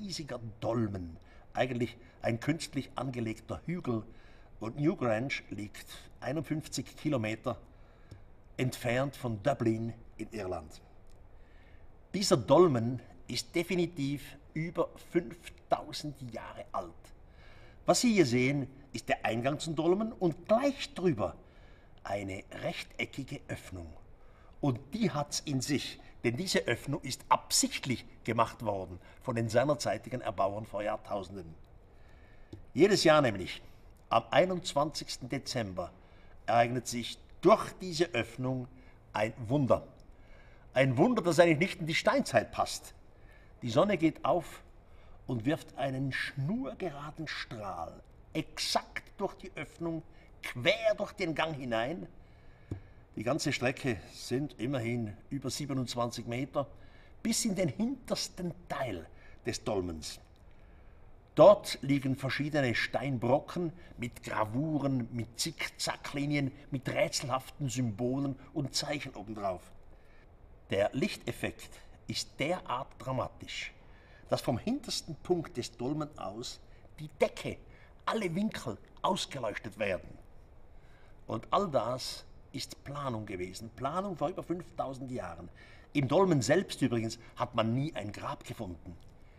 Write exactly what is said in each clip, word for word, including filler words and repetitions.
riesiger Dolmen, eigentlich ein künstlich angelegter Hügel, und Newgrange liegt einundfünfzig Kilometer entfernt von Dublin in Irland. Dieser Dolmen ist definitiv über fünftausend Jahre alt. Was Sie hier sehen, ist der Eingang zum Dolmen und gleich drüber eine rechteckige Öffnung. Und die hat's in sich, denn diese Öffnung ist absichtlich gemacht worden von den seinerzeitigen Erbauern vor Jahrtausenden. Jedes Jahr nämlich, am einundzwanzigsten Dezember, ereignet sich durch diese Öffnung ein Wunder. Ein Wunder, das eigentlich nicht in die Steinzeit passt. Die Sonne geht auf und wirft einen schnurgeraden Strahl exakt durch die Öffnung, quer durch den Gang hinein. Die ganze Strecke sind immerhin über siebenundzwanzig Meter, bis in den hintersten Teil des Dolmens. Dort liegen verschiedene Steinbrocken mit Gravuren, mit Zickzacklinien, mit rätselhaften Symbolen und Zeichen obendrauf. Der Lichteffekt ist derart dramatisch, dass vom hintersten Punkt des Dolmen aus die Decke, alle Winkel ausgeleuchtet werden. Und all das ist Planung gewesen, Planung vor über fünftausend Jahren. Im Dolmen selbst übrigens hat man nie ein Grab gefunden.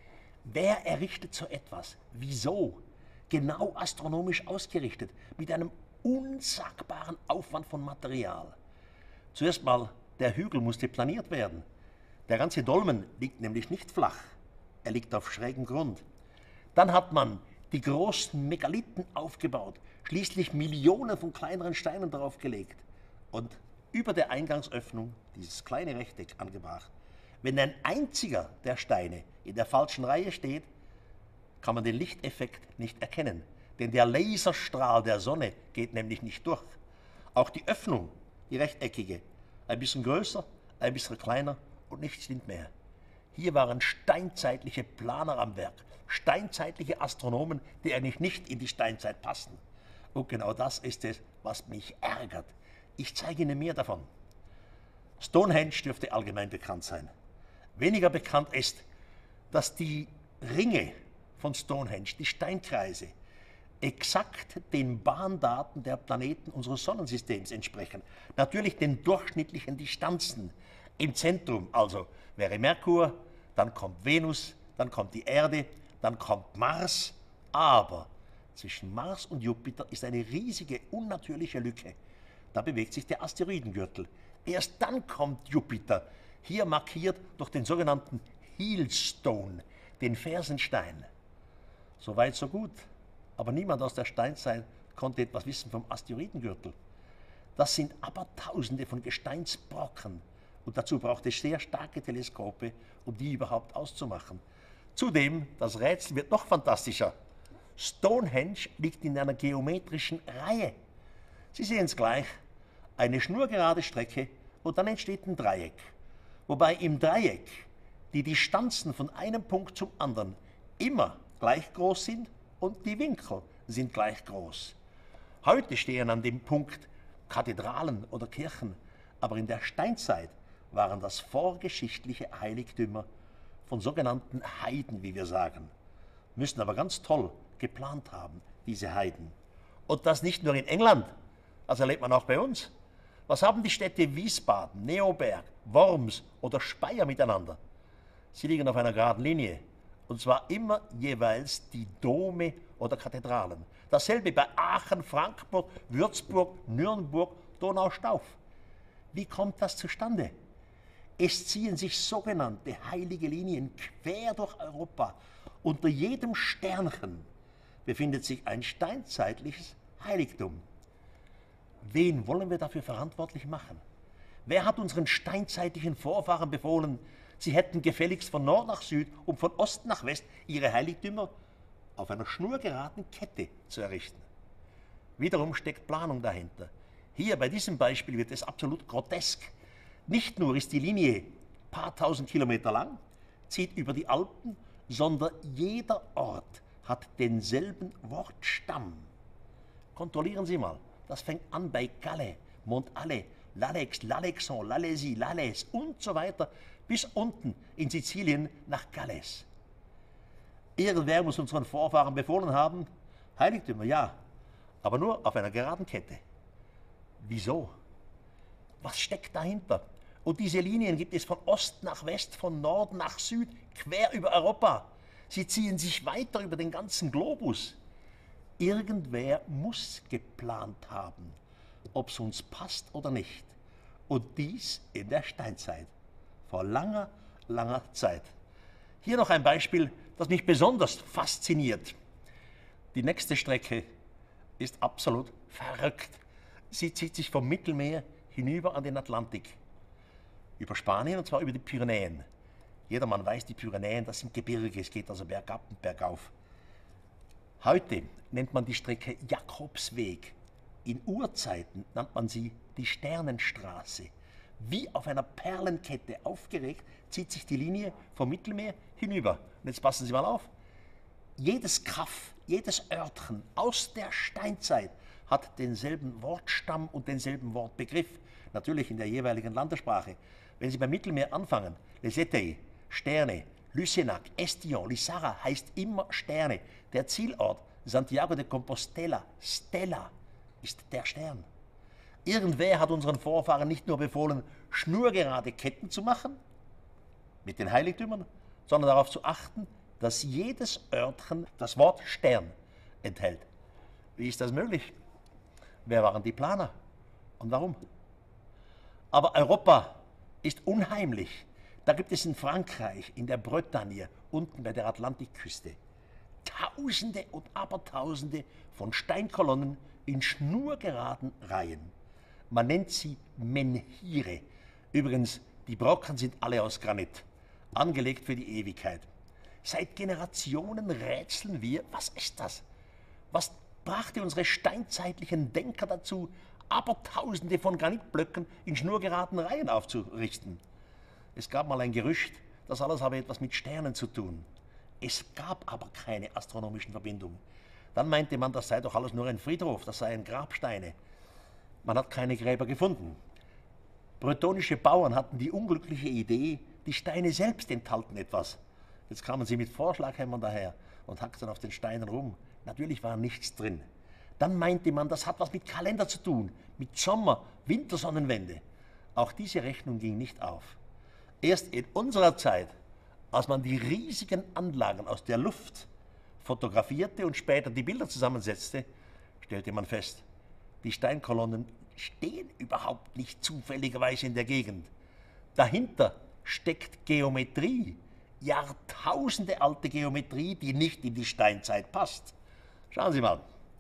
Wer errichtet so etwas? Wieso? Genau astronomisch ausgerichtet, mit einem unsagbaren Aufwand von Material. Zuerst mal, der Hügel musste planiert werden. Der ganze Dolmen liegt nämlich nicht flach, er liegt auf schrägem Grund. Dann hat man die großen Megalithen aufgebaut, schließlich Millionen von kleineren Steinen draufgelegt und über der Eingangsöffnung dieses kleine Rechteck angebracht. Wenn ein einziger der Steine in der falschen Reihe steht, kann man den Lichteffekt nicht erkennen, denn der Laserstrahl der Sonne geht nämlich nicht durch. Auch die Öffnung, die rechteckige, ein bisschen größer, ein bisschen kleiner und nichts stimmt mehr. Hier waren steinzeitliche Planer am Werk, steinzeitliche Astronomen, die eigentlich nicht in die Steinzeit passen. Und genau das ist es, was mich ärgert. Ich zeige Ihnen mehr davon. Stonehenge dürfte allgemein bekannt sein. Weniger bekannt ist, dass die Ringe von Stonehenge, die Steinkreise, exakt den Bahndaten der Planeten unseres Sonnensystems entsprechen. Natürlich den durchschnittlichen Distanzen. Im Zentrum also wäre Merkur, dann kommt Venus, dann kommt die Erde, dann kommt Mars. Aber zwischen Mars und Jupiter ist eine riesige, unnatürliche Lücke. Da bewegt sich der Asteroidengürtel. Erst dann kommt Jupiter, hier markiert durch den sogenannten Heelstone, den Fersenstein. So weit, so gut. Aber niemand aus der Steinzeit konnte etwas wissen vom Asteroidengürtel. Das sind aber Tausende von Gesteinsbrocken. Und dazu braucht es sehr starke Teleskope, um die überhaupt auszumachen. Zudem, das Rätsel wird noch fantastischer. Stonehenge liegt in einer geometrischen Reihe. Sie sehen es gleich, eine schnurgerade Strecke und dann entsteht ein Dreieck. Wobei im Dreieck die Distanzen von einem Punkt zum anderen immer gleich groß sind und die Winkel sind gleich groß. Heute stehen an dem Punkt Kathedralen oder Kirchen, aber in der Steinzeit waren das vorgeschichtliche Heiligtümer von sogenannten Heiden, wie wir sagen. Müssen aber ganz toll geplant haben, diese Heiden. Und das nicht nur in England, das erlebt man auch bei uns. Was haben die Städte Wiesbaden, Neoberg, Worms oder Speyer miteinander? Sie liegen auf einer geraden Linie. Und zwar immer jeweils die Dome oder Kathedralen. Dasselbe bei Aachen, Frankfurt, Würzburg, Nürnberg, Donaustauf. Wie kommt das zustande? Es ziehen sich sogenannte heilige Linien quer durch Europa. Unter jedem Sternchen befindet sich ein steinzeitliches Heiligtum. Wen wollen wir dafür verantwortlich machen? Wer hat unseren steinzeitlichen Vorfahren befohlen, sie hätten gefälligst von Nord nach Süd und von Ost nach West ihre Heiligtümer auf einer schnurgeraden Kette zu errichten? Wiederum steckt Planung dahinter. Hier bei diesem Beispiel wird es absolut grotesk. Nicht nur ist die Linie ein paar tausend Kilometer lang, zieht über die Alpen, sondern jeder Ort hat denselben Wortstamm. Kontrollieren Sie mal, das fängt an bei Calais, Montalet, Lalex, Lalexon, Lalesi, Lales und so weiter bis unten in Sizilien nach Galles. Irgendwer muss unseren Vorfahren befohlen haben, Heiligtümer, ja, aber nur auf einer geraden Kette. Wieso? Was steckt dahinter? Und diese Linien gibt es von Ost nach West, von Nord nach Süd, quer über Europa. Sie ziehen sich weiter über den ganzen Globus. Irgendwer muss geplant haben, ob es uns passt oder nicht. Und dies in der Steinzeit, vor langer, langer Zeit. Hier noch ein Beispiel, das mich besonders fasziniert. Die nächste Strecke ist absolut verrückt. Sie zieht sich vom Mittelmeer hinüber an den Atlantik. Über Spanien, und zwar über die Pyrenäen. Jedermann weiß, die Pyrenäen, das sind Gebirge, es geht also bergab und bergauf. Heute nennt man die Strecke Jakobsweg. In Urzeiten nannte man sie die Sternenstraße. Wie auf einer Perlenkette aufgeregt zieht sich die Linie vom Mittelmeer hinüber. Und jetzt passen Sie mal auf. Jedes Kaff, jedes Örtchen aus der Steinzeit hat denselben Wortstamm und denselben Wortbegriff, natürlich in der jeweiligen Landessprache. Wenn Sie beim Mittelmeer anfangen, Les Étés, Sterne, Lucenac, Estillon, Lissara heißt immer Sterne. Der Zielort, Santiago de Compostela, Stella, ist der Stern. Irgendwer hat unseren Vorfahren nicht nur befohlen, schnurgerade Ketten zu machen, mit den Heiligtümern, sondern darauf zu achten, dass jedes Örtchen das Wort Stern enthält. Wie ist das möglich? Wer waren die Planer und warum? Aber Europa ist unheimlich. Da gibt es in Frankreich, in der Bretagne, unten bei der Atlantikküste, Tausende und Abertausende von Steinkolonnen in schnurgeraden Reihen. Man nennt sie Menhire. Übrigens, die Brocken sind alle aus Granit, angelegt für die Ewigkeit. Seit Generationen rätseln wir, was ist das? Was brachte unsere steinzeitlichen Denker dazu, Abertausende von Granitblöcken in schnurgeraden Reihen aufzurichten? Es gab mal ein Gerücht, das alles habe etwas mit Sternen zu tun. Es gab aber keine astronomischen Verbindungen. Dann meinte man, das sei doch alles nur ein Friedhof, das seien Grabsteine. Man hat keine Gräber gefunden. Bretonische Bauern hatten die unglückliche Idee, die Steine selbst enthalten etwas. Jetzt kamen sie mit Vorschlaghämmern daher und hackten auf den Steinen rum. Natürlich war nichts drin. Dann meinte man, das hat was mit Kalender zu tun, mit Sommer-, Wintersonnenwende. Auch diese Rechnung ging nicht auf. Erst in unserer Zeit, als man die riesigen Anlagen aus der Luft fotografierte und später die Bilder zusammensetzte, stellte man fest, die Steinkolonnen stehen überhaupt nicht zufälligerweise in der Gegend. Dahinter steckt Geometrie, Jahrtausende alte Geometrie, die nicht in die Steinzeit passt. Schauen Sie mal.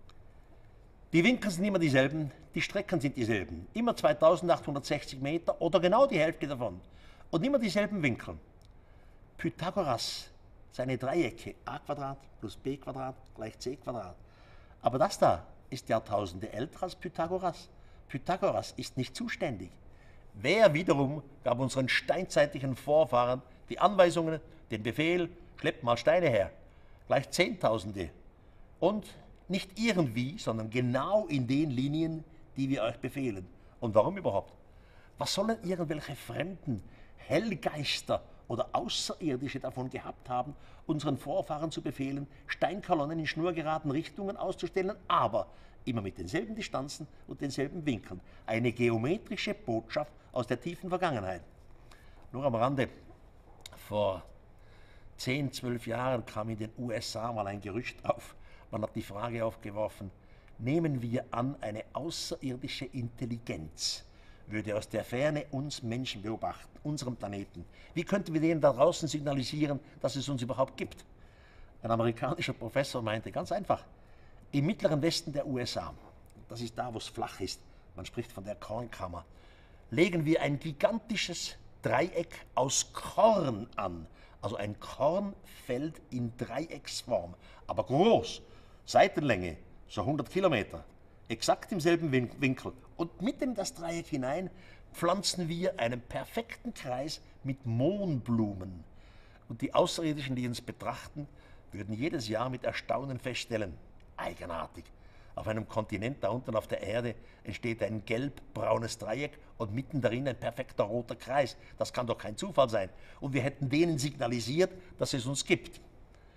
Die Winkel sind immer dieselben, die Strecken sind dieselben. Immer zweitausendachthundertsechzig Meter oder genau die Hälfte davon. Und immer dieselben Winkel. Pythagoras, seine Dreiecke, a Quadrat plus b Quadrat gleich c Quadrat. Aber das da ist Jahrtausende älter als Pythagoras. Pythagoras ist nicht zuständig. Wer wiederum gab unseren steinzeitlichen Vorfahren die Anweisungen, den Befehl, schleppt mal Steine her, gleich Zehntausende. Und nicht irgendwie, sondern genau in den Linien, die wir euch befehlen. Und warum überhaupt? Was sollen irgendwelche Fremden, Hellgeister oder Außerirdische davon gehabt haben, unseren Vorfahren zu befehlen, Steinkolonnen in schnurgeraden Richtungen auszustellen, aber immer mit denselben Distanzen und denselben Winkeln. Eine geometrische Botschaft aus der tiefen Vergangenheit. Nur am Rande. Vor zehn, zwölf Jahren kam in den U S A mal ein Gerücht auf. Man hat die Frage aufgeworfen, nehmen wir an, eine außerirdische Intelligenz würde aus der Ferne uns Menschen beobachten, unserem Planeten. Wie könnten wir denen da draußen signalisieren, dass es uns überhaupt gibt? Ein amerikanischer Professor meinte, ganz einfach, im mittleren Westen der U S A, das ist da, wo es flach ist, man spricht von der Kornkammer, legen wir ein gigantisches Dreieck aus Korn an. Also ein Kornfeld in Dreiecksform, aber groß, Seitenlänge, so hundert Kilometer, exakt im selben Winkel. Und mitten in das Dreieck hinein pflanzen wir einen perfekten Kreis mit Mohnblumen. Und die Außerirdischen, die uns betrachten, würden jedes Jahr mit Erstaunen feststellen, eigenartig. Auf einem Kontinent da unten auf der Erde entsteht ein gelb-braunes Dreieck und mitten darin ein perfekter roter Kreis. Das kann doch kein Zufall sein. Und wir hätten denen signalisiert, dass es uns gibt.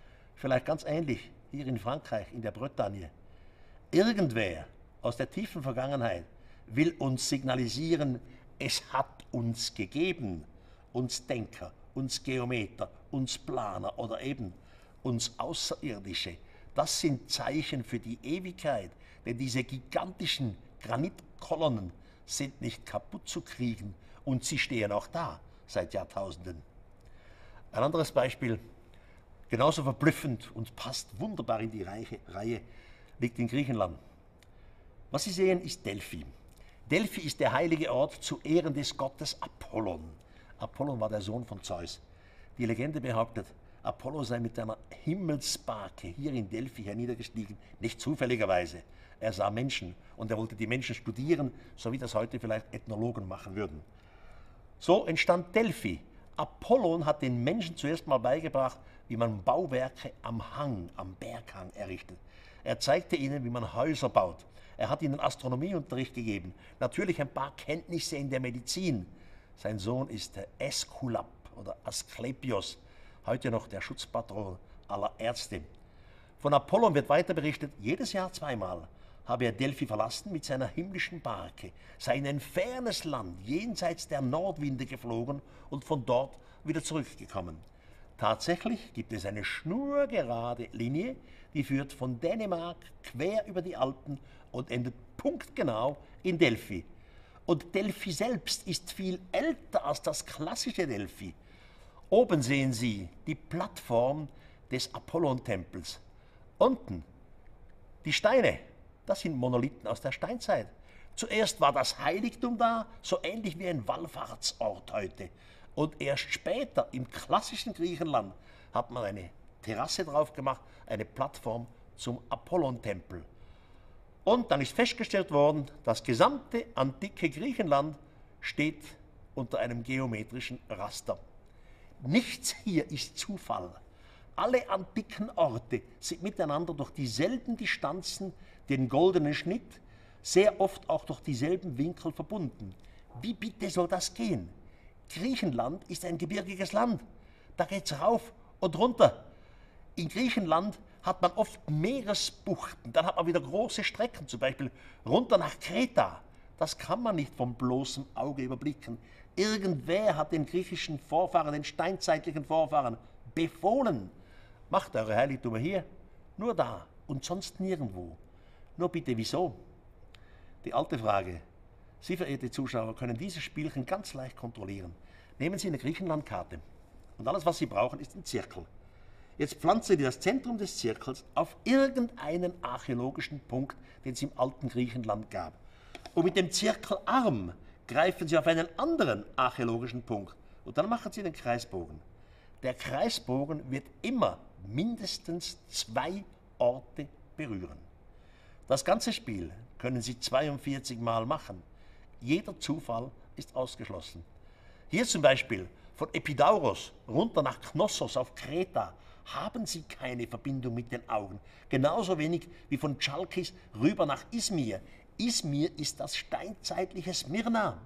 vielleicht ganz ähnlich hier in Frankreich, in der Bretagne. Irgendwer aus der tiefen Vergangenheit will uns signalisieren, es hat uns gegeben, uns Denker, uns Geometer, uns Planer oder eben uns Außerirdische. Das sind Zeichen für die Ewigkeit, denn diese gigantischen Granitkolonnen sind nicht kaputt zu kriegen und sie stehen auch da seit Jahrtausenden. Ein anderes Beispiel, genauso verblüffend und passt wunderbar in die Reihe, Reihe, liegt in Griechenland. Was Sie sehen, ist Delphi. Delphi ist der heilige Ort zu Ehren des Gottes Apollon. Apollon war der Sohn von Zeus. Die Legende behauptet, Apollo sei mit einer Himmelsbarke hier in Delphi herniedergestiegen, nicht zufälligerweise. Er sah Menschen und er wollte die Menschen studieren, so wie das heute vielleicht Ethnologen machen würden. So entstand Delphi. Apollon hat den Menschen zuerst mal beigebracht, wie man Bauwerke am Hang, am Berghang errichtet. Er zeigte ihnen, wie man Häuser baut. Er hat ihnen Astronomieunterricht gegeben, natürlich ein paar Kenntnisse in der Medizin. Sein Sohn ist der Äskulap oder Asklepios, heute noch der Schutzpatron aller Ärzte. Von Apollon wird weiter berichtet, jedes Jahr zweimal habe er Delphi verlassen mit seiner himmlischen Barke, sei in ein fernes Land jenseits der Nordwinde geflogen und von dort wieder zurückgekommen. Tatsächlich gibt es eine schnurgerade Linie, die führt von Dänemark quer über die Alpen und endet punktgenau in Delphi. Und Delphi selbst ist viel älter als das klassische Delphi. Oben sehen Sie die Plattform des Apollon-Tempels. Unten die Steine, das sind Monolithen aus der Steinzeit. Zuerst war das Heiligtum da, so ähnlich wie ein Wallfahrtsort heute. Und erst später, im klassischen Griechenland, hat man eine Terrasse drauf gemacht, eine Plattform zum Apollon-Tempel. Und dann ist festgestellt worden, das gesamte antike Griechenland steht unter einem geometrischen Raster. Nichts hier ist Zufall. Alle antiken Orte sind miteinander durch dieselben Distanzen, den goldenen Schnitt, sehr oft auch durch dieselben Winkel verbunden. Wie bitte soll das gehen? Griechenland ist ein gebirgiges Land. Da geht's rauf und runter. In Griechenland hat man oft Meeresbuchten, dann hat man wieder große Strecken, zum Beispiel runter nach Kreta. Das kann man nicht vom bloßen Auge überblicken. Irgendwer hat den griechischen Vorfahren, den steinzeitlichen Vorfahren, befohlen, macht eure Heiligtümer hier, nur da und sonst nirgendwo. Nur bitte, wieso? Die alte Frage. Sie, verehrte Zuschauer, können dieses Spielchen ganz leicht kontrollieren. Nehmen Sie eine Griechenlandkarte und alles, was Sie brauchen, ist ein Zirkel. Jetzt pflanzen Sie das Zentrum des Zirkels auf irgendeinen archäologischen Punkt, den es im alten Griechenland gab. Und mit dem Zirkelarm greifen Sie auf einen anderen archäologischen Punkt und dann machen Sie den Kreisbogen. Der Kreisbogen wird immer mindestens zwei Orte berühren. Das ganze Spiel können Sie zweiundvierzig Mal machen. Jeder Zufall ist ausgeschlossen. Hier zum Beispiel von Epidauros runter nach Knossos auf Kreta haben Sie keine Verbindung mit den Augen. Genauso wenig wie von Chalkis rüber nach Izmir. Izmir ist das steinzeitliche Smyrna.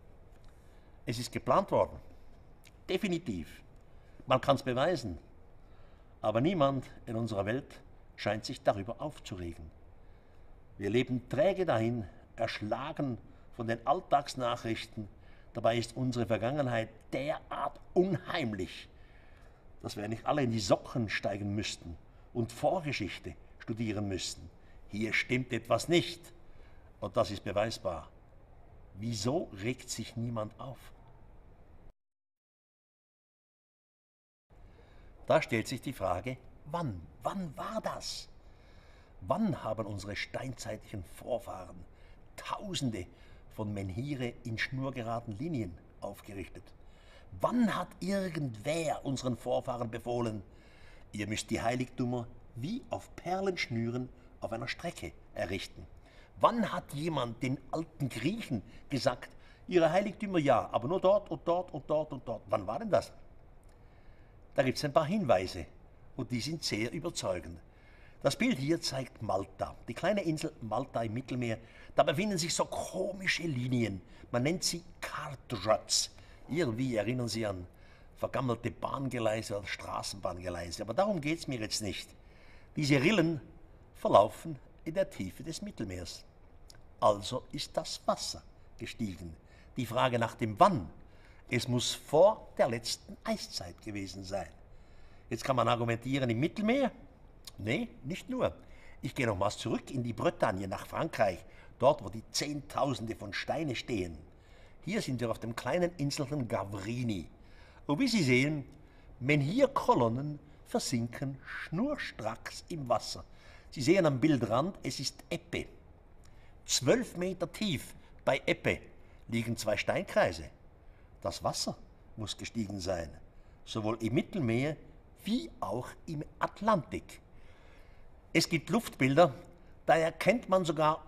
Es ist geplant worden. Definitiv. Man kann es beweisen. Aber niemand in unserer Welt scheint sich darüber aufzuregen. Wir leben träge dahin, erschlagen von den Alltagsnachrichten. Dabei ist unsere Vergangenheit derart unheimlich, dass wir nicht alle in die Socken steigen müssten und Vorgeschichte studieren müssten. Hier stimmt etwas nicht und das ist beweisbar. Wieso regt sich niemand auf? Da stellt sich die Frage, wann? Wann war das? Wann haben unsere steinzeitlichen Vorfahren Tausende von Menhire in schnurgeraden Linien aufgerichtet? Wann hat irgendwer unseren Vorfahren befohlen, ihr müsst die Heiligtümer wie auf Perlenschnüren auf einer Strecke errichten? Wann hat jemand den alten Griechen gesagt, ihre Heiligtümer ja, aber nur dort und dort und dort und dort? Wann war denn das? Da gibt es ein paar Hinweise und die sind sehr überzeugend. Das Bild hier zeigt Malta, die kleine Insel Malta im Mittelmeer. Da befinden sich so komische Linien. Man nennt sie Kartröts. Irgendwie erinnern sie an vergammelte Bahngeleise oder Straßenbahngeleise. Aber darum geht es mir jetzt nicht. Diese Rillen verlaufen in der Tiefe des Mittelmeers. Also ist das Wasser gestiegen. Die Frage nach dem Wann, es muss vor der letzten Eiszeit gewesen sein. Jetzt kann man argumentieren, im Mittelmeer? Nee, nicht nur. Ich gehe nochmals zurück in die Bretagne, nach Frankreich, dort, wo die Zehntausende von Steine stehen. Hier sind wir auf dem kleinen Inselchen Gavrini. Und wie Sie sehen, Menhirkolonnen versinken schnurstracks im Wasser. Sie sehen am Bildrand, es ist Ebbe. Zwölf Meter tief bei Ebbe liegen zwei Steinkreise. Das Wasser muss gestiegen sein, sowohl im Mittelmeer wie auch im Atlantik. Es gibt Luftbilder, da erkennt man sogar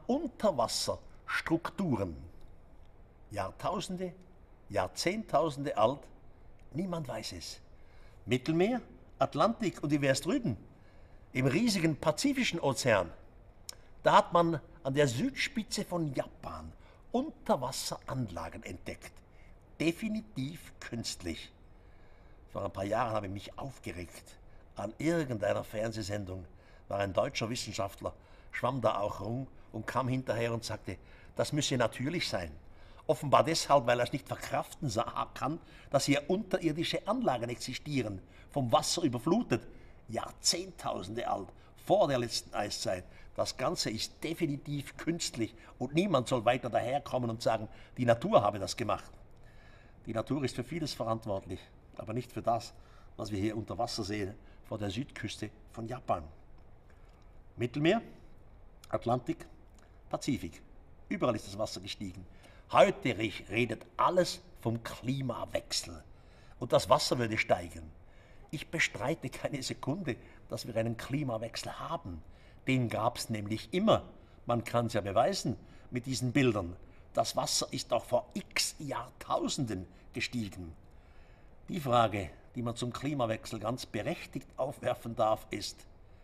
Unterwasserstrukturen. Jahrtausende, Jahrzehntausende alt, niemand weiß es. Mittelmeer, Atlantik und wie wär's drüben? Im riesigen Pazifischen Ozean. Da hat man an der Südspitze von Japan Unterwasseranlagen entdeckt. Definitiv künstlich. Vor ein paar Jahren habe ich mich aufgeregt. An irgendeiner Fernsehsendung war ein deutscher Wissenschaftler, schwamm da auch rum und kam hinterher und sagte, das müsse natürlich sein. Offenbar deshalb, weil er es nicht verkraften kann, dass hier unterirdische Anlagen existieren, vom Wasser überflutet, Jahrzehntausende alt, vor der letzten Eiszeit. Das Ganze ist definitiv künstlich und niemand soll weiter daherkommen und sagen, die Natur habe das gemacht. Die Natur ist für vieles verantwortlich, aber nicht für das, was wir hier unter Wasser sehen, vor der Südküste von Japan. Mittelmeer, Atlantik, Pazifik. Überall ist das Wasser gestiegen. Heute redet alles vom Klimawechsel. Und das Wasser würde steigen. Ich bestreite keine Sekunde, dass wir einen Klimawechsel haben. Den gab es nämlich immer. Man kann es ja beweisen mit diesen Bildern. Das Wasser ist auch vor x Jahrtausenden gestiegen. Die Frage, die man zum Klimawechsel ganz berechtigt aufwerfen darf, ist,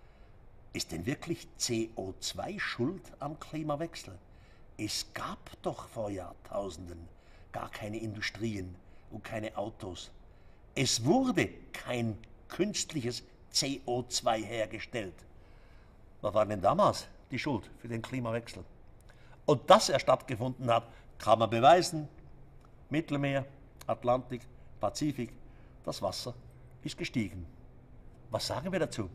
ist denn wirklich C O zwei schuld am Klimawechsel? Es gab doch vor Jahrtausenden gar keine Industrien und keine Autos. Es wurde kein künstliches C O zwei hergestellt. Was war denn damals die Schuld für den Klimawechsel? Und dass er stattgefunden hat, kann man beweisen. Mittelmeer, Atlantik, Pazifik, das Wasser ist gestiegen. Was sagen wir dazu?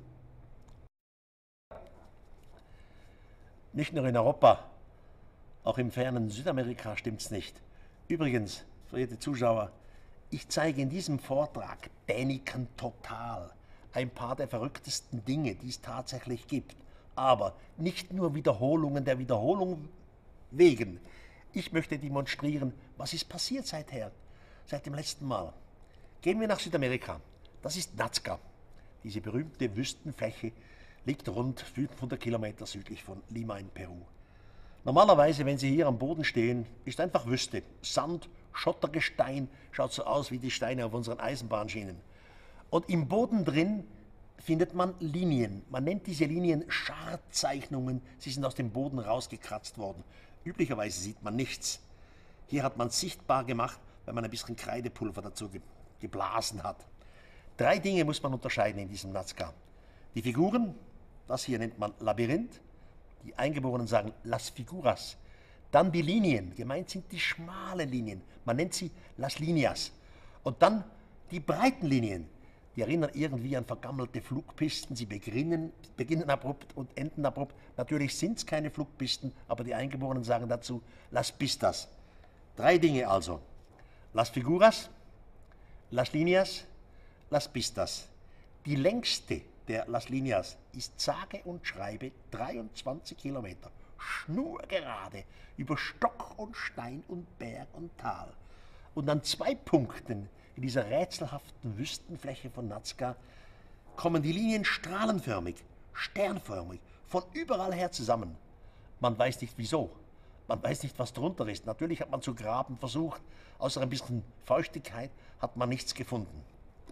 Nicht nur in Europa, auch im fernen Südamerika stimmt's nicht. Übrigens, verehrte Zuschauer, ich zeige in diesem Vortrag Däniken total. Ein paar der verrücktesten Dinge, die es tatsächlich gibt. Aber nicht nur Wiederholungen der Wiederholung wegen. Ich möchte demonstrieren, was ist passiert seither, seit dem letzten Mal. Gehen wir nach Südamerika. Das ist Nazca. Diese berühmte Wüstenfläche liegt rund fünfhundert Kilometer südlich von Lima in Peru. Normalerweise, wenn Sie hier am Boden stehen, ist einfach Wüste. Sand, Schottergestein, schaut so aus wie die Steine auf unseren Eisenbahnschienen. Und im Boden drin findet man Linien. Man nennt diese Linien Scharzeichnungen. Sie sind aus dem Boden rausgekratzt worden. Üblicherweise sieht man nichts. Hier hat man es sichtbar gemacht, weil man ein bisschen Kreidepulver dazu ge geblasen hat. Drei Dinge muss man unterscheiden in diesem Nazca. Die Figuren, das hier nennt man Labyrinth. Die Eingeborenen sagen Las Figuras. Dann die Linien, gemeint sind die schmalen Linien. Man nennt sie Las Líneas. Und dann die breiten Linien. Die erinnern irgendwie an vergammelte Flugpisten. Sie beginnen, beginnen abrupt und enden abrupt. Natürlich sind es keine Flugpisten, aber die Eingeborenen sagen dazu Las Pistas. Drei Dinge also. Las Figuras, Las Líneas, Las Pistas. Die längste der Las Líneas ist sage und schreibe dreiundzwanzig Kilometer. Schnurgerade über Stock und Stein und Berg und Tal. Und an zwei Punkten in dieser rätselhaften Wüstenfläche von Nazca kommen die Linien strahlenförmig, sternförmig, von überall her zusammen. Man weiß nicht wieso. Man weiß nicht, was drunter ist. Natürlich hat man zu graben versucht. Außer ein bisschen Feuchtigkeit hat man nichts gefunden.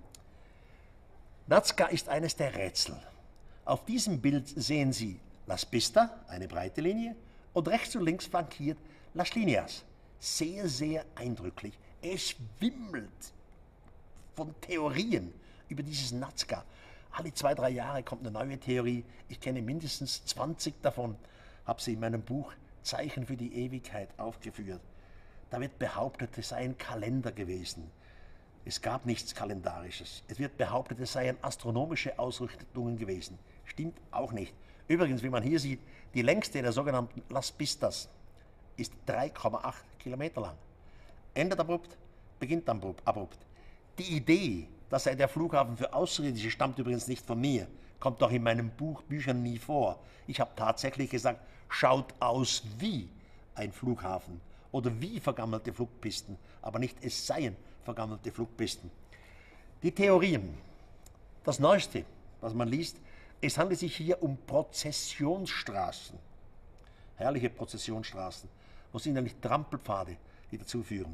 Nazca ist eines der Rätsel. Auf diesem Bild sehen Sie Las Pistas, eine breite Linie, und rechts und links flankiert Las Líneas. Sehr, sehr eindrücklich. Es wimmelt von Theorien über dieses Nazca. Alle zwei, drei Jahre kommt eine neue Theorie. Ich kenne mindestens zwanzig davon, habe sie in meinem Buch Zeichen für die Ewigkeit aufgeführt. Da wird behauptet, es sei ein Kalender gewesen. Es gab nichts Kalendarisches. Es wird behauptet, es seien astronomische Ausrichtungen gewesen. Stimmt auch nicht. Übrigens, wie man hier sieht, die längste der sogenannten Las Pistas ist drei Komma acht Kilometer lang. Endet abrupt, beginnt abrupt. Die Idee, das sei der Flughafen für Außerirdische, stammt übrigens nicht von mir, kommt doch in meinen Buch, Büchern nie vor. Ich habe tatsächlich gesagt, schaut aus wie ein Flughafen oder wie vergammelte Flugpisten, aber nicht es seien vergammelte Flugpisten. Die Theorien. Das Neueste, was man liest, es handelt sich hier um Prozessionsstraßen. Herrliche Prozessionsstraßen. Wo sind eigentlich Trampelpfade, die dazu führen?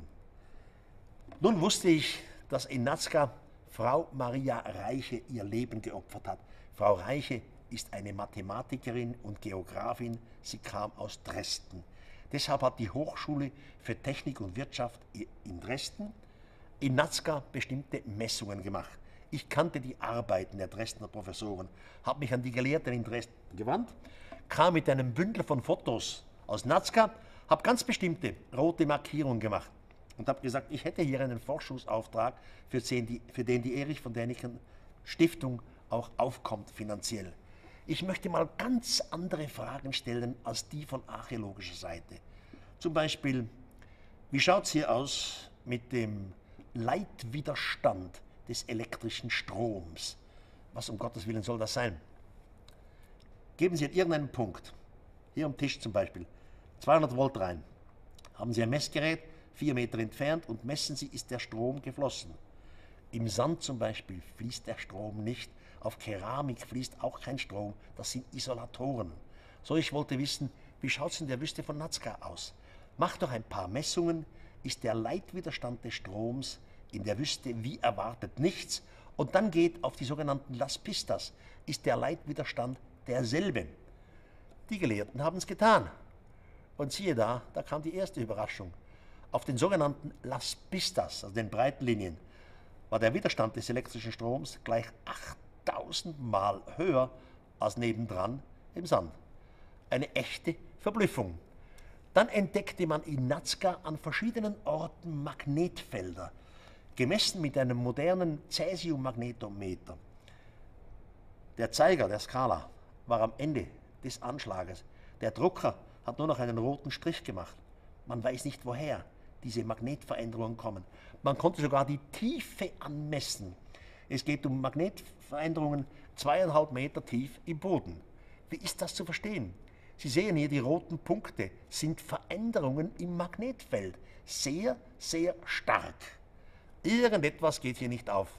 Nun wusste ich, dass in Nazca Frau Maria Reiche ihr Leben geopfert hat. Frau Reiche ist eine Mathematikerin und Geografin. Sie kam aus Dresden. Deshalb hat die Hochschule für Technik und Wirtschaft in Dresden in Nazca bestimmte Messungen gemacht. Ich kannte die Arbeiten der Dresdner Professoren, habe mich an die Gelehrten in Dresden gewandt, kam mit einem Bündel von Fotos aus Nazca, habe ganz bestimmte rote Markierungen gemacht und habe gesagt, ich hätte hier einen Forschungsauftrag, für den die, für den die Erich von Däniken Stiftung auch aufkommt finanziell. Ich möchte mal ganz andere Fragen stellen als die von archäologischer Seite. Zum Beispiel, wie schaut es hier aus mit dem Leitwiderstand des elektrischen Stroms? Was um Gottes Willen soll das sein? Geben Sie an irgendeinen Punkt, hier am Tisch zum Beispiel, zweihundert Volt rein. Haben Sie ein Messgerät, vier Meter entfernt und messen Sie, ist der Strom geflossen. Im Sand zum Beispiel fließt der Strom nicht. Auf Keramik fließt auch kein Strom. Das sind Isolatoren. So, ich wollte wissen, wie schaut es in der Wüste von Nazca aus? Macht doch ein paar Messungen. Ist der Leitwiderstand des Stroms in der Wüste wie erwartet nichts? Und dann geht auf die sogenannten Las Pistas. Ist der Leitwiderstand derselbe? Die Gelehrten haben es getan. Und siehe da, da kam die erste Überraschung. Auf den sogenannten Las Pistas, also den Breitlinien, war der Widerstand des elektrischen Stroms gleich achttausend Mal höher als nebendran im Sand. Eine echte Verblüffung. Dann entdeckte man in Nazca an verschiedenen Orten Magnetfelder, gemessen mit einem modernen Cäsiummagnetometer. Der Zeiger der Skala war am Ende des Anschlages. Der Drucker hat nur noch einen roten Strich gemacht. Man weiß nicht, woher diese Magnetveränderungen kommen. Man konnte sogar die Tiefe anmessen. Es geht um Magnetveränderungen zweieinhalb Meter tief im Boden. Wie ist das zu verstehen? Sie sehen hier, die roten Punkte sind Veränderungen im Magnetfeld. Sehr, sehr stark. Irgendetwas geht hier nicht auf.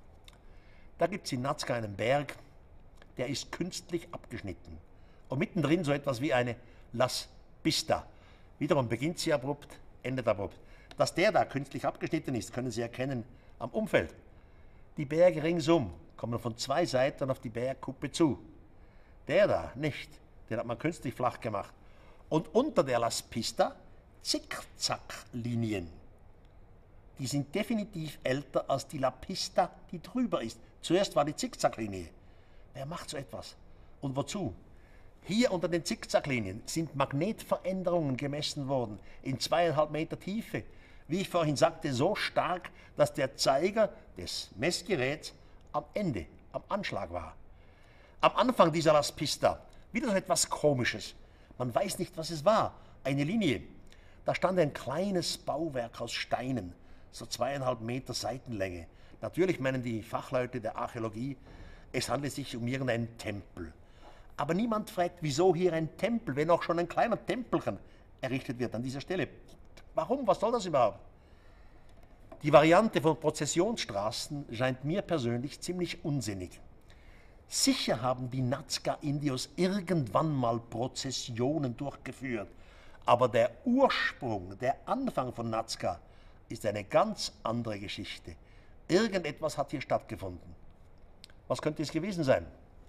Da gibt es in Nazca einen Berg, der ist künstlich abgeschnitten. Und mittendrin so etwas wie eine Las Pista. Wiederum beginnt sie abrupt, endet abrupt. Dass der da künstlich abgeschnitten ist, können Sie erkennen am Umfeld. Die Berge ringsum kommen von zwei Seiten auf die Bergkuppe zu. Der da nicht, den hat man künstlich flach gemacht. Und unter der Las Pista Zickzacklinien. Die sind definitiv älter als die La Pista, die drüber ist. Zuerst war die Zickzacklinie. Wer macht so etwas? Und wozu? Hier unter den Zickzacklinien sind Magnetveränderungen gemessen worden in zweieinhalb Meter Tiefe. Wie ich vorhin sagte, so stark, dass der Zeiger des Messgeräts am Ende, am Anschlag war. Am Anfang dieser Las Pista, wieder so etwas Komisches. Man weiß nicht, was es war. Eine Linie. Da stand ein kleines Bauwerk aus Steinen, so zweieinhalb Meter Seitenlänge. Natürlich meinen die Fachleute der Archäologie, es handelt sich um irgendeinen Tempel. Aber niemand fragt, wieso hier ein Tempel, wenn auch schon ein kleiner Tempelchen errichtet wird an dieser Stelle. Warum? Was soll das überhaupt? Die Variante von Prozessionsstraßen scheint mir persönlich ziemlich unsinnig. Sicher haben die Nazca-Indios irgendwann mal Prozessionen durchgeführt, aber der Ursprung, der Anfang von Nazca ist eine ganz andere Geschichte. Irgendetwas hat hier stattgefunden. Was könnte es gewesen sein?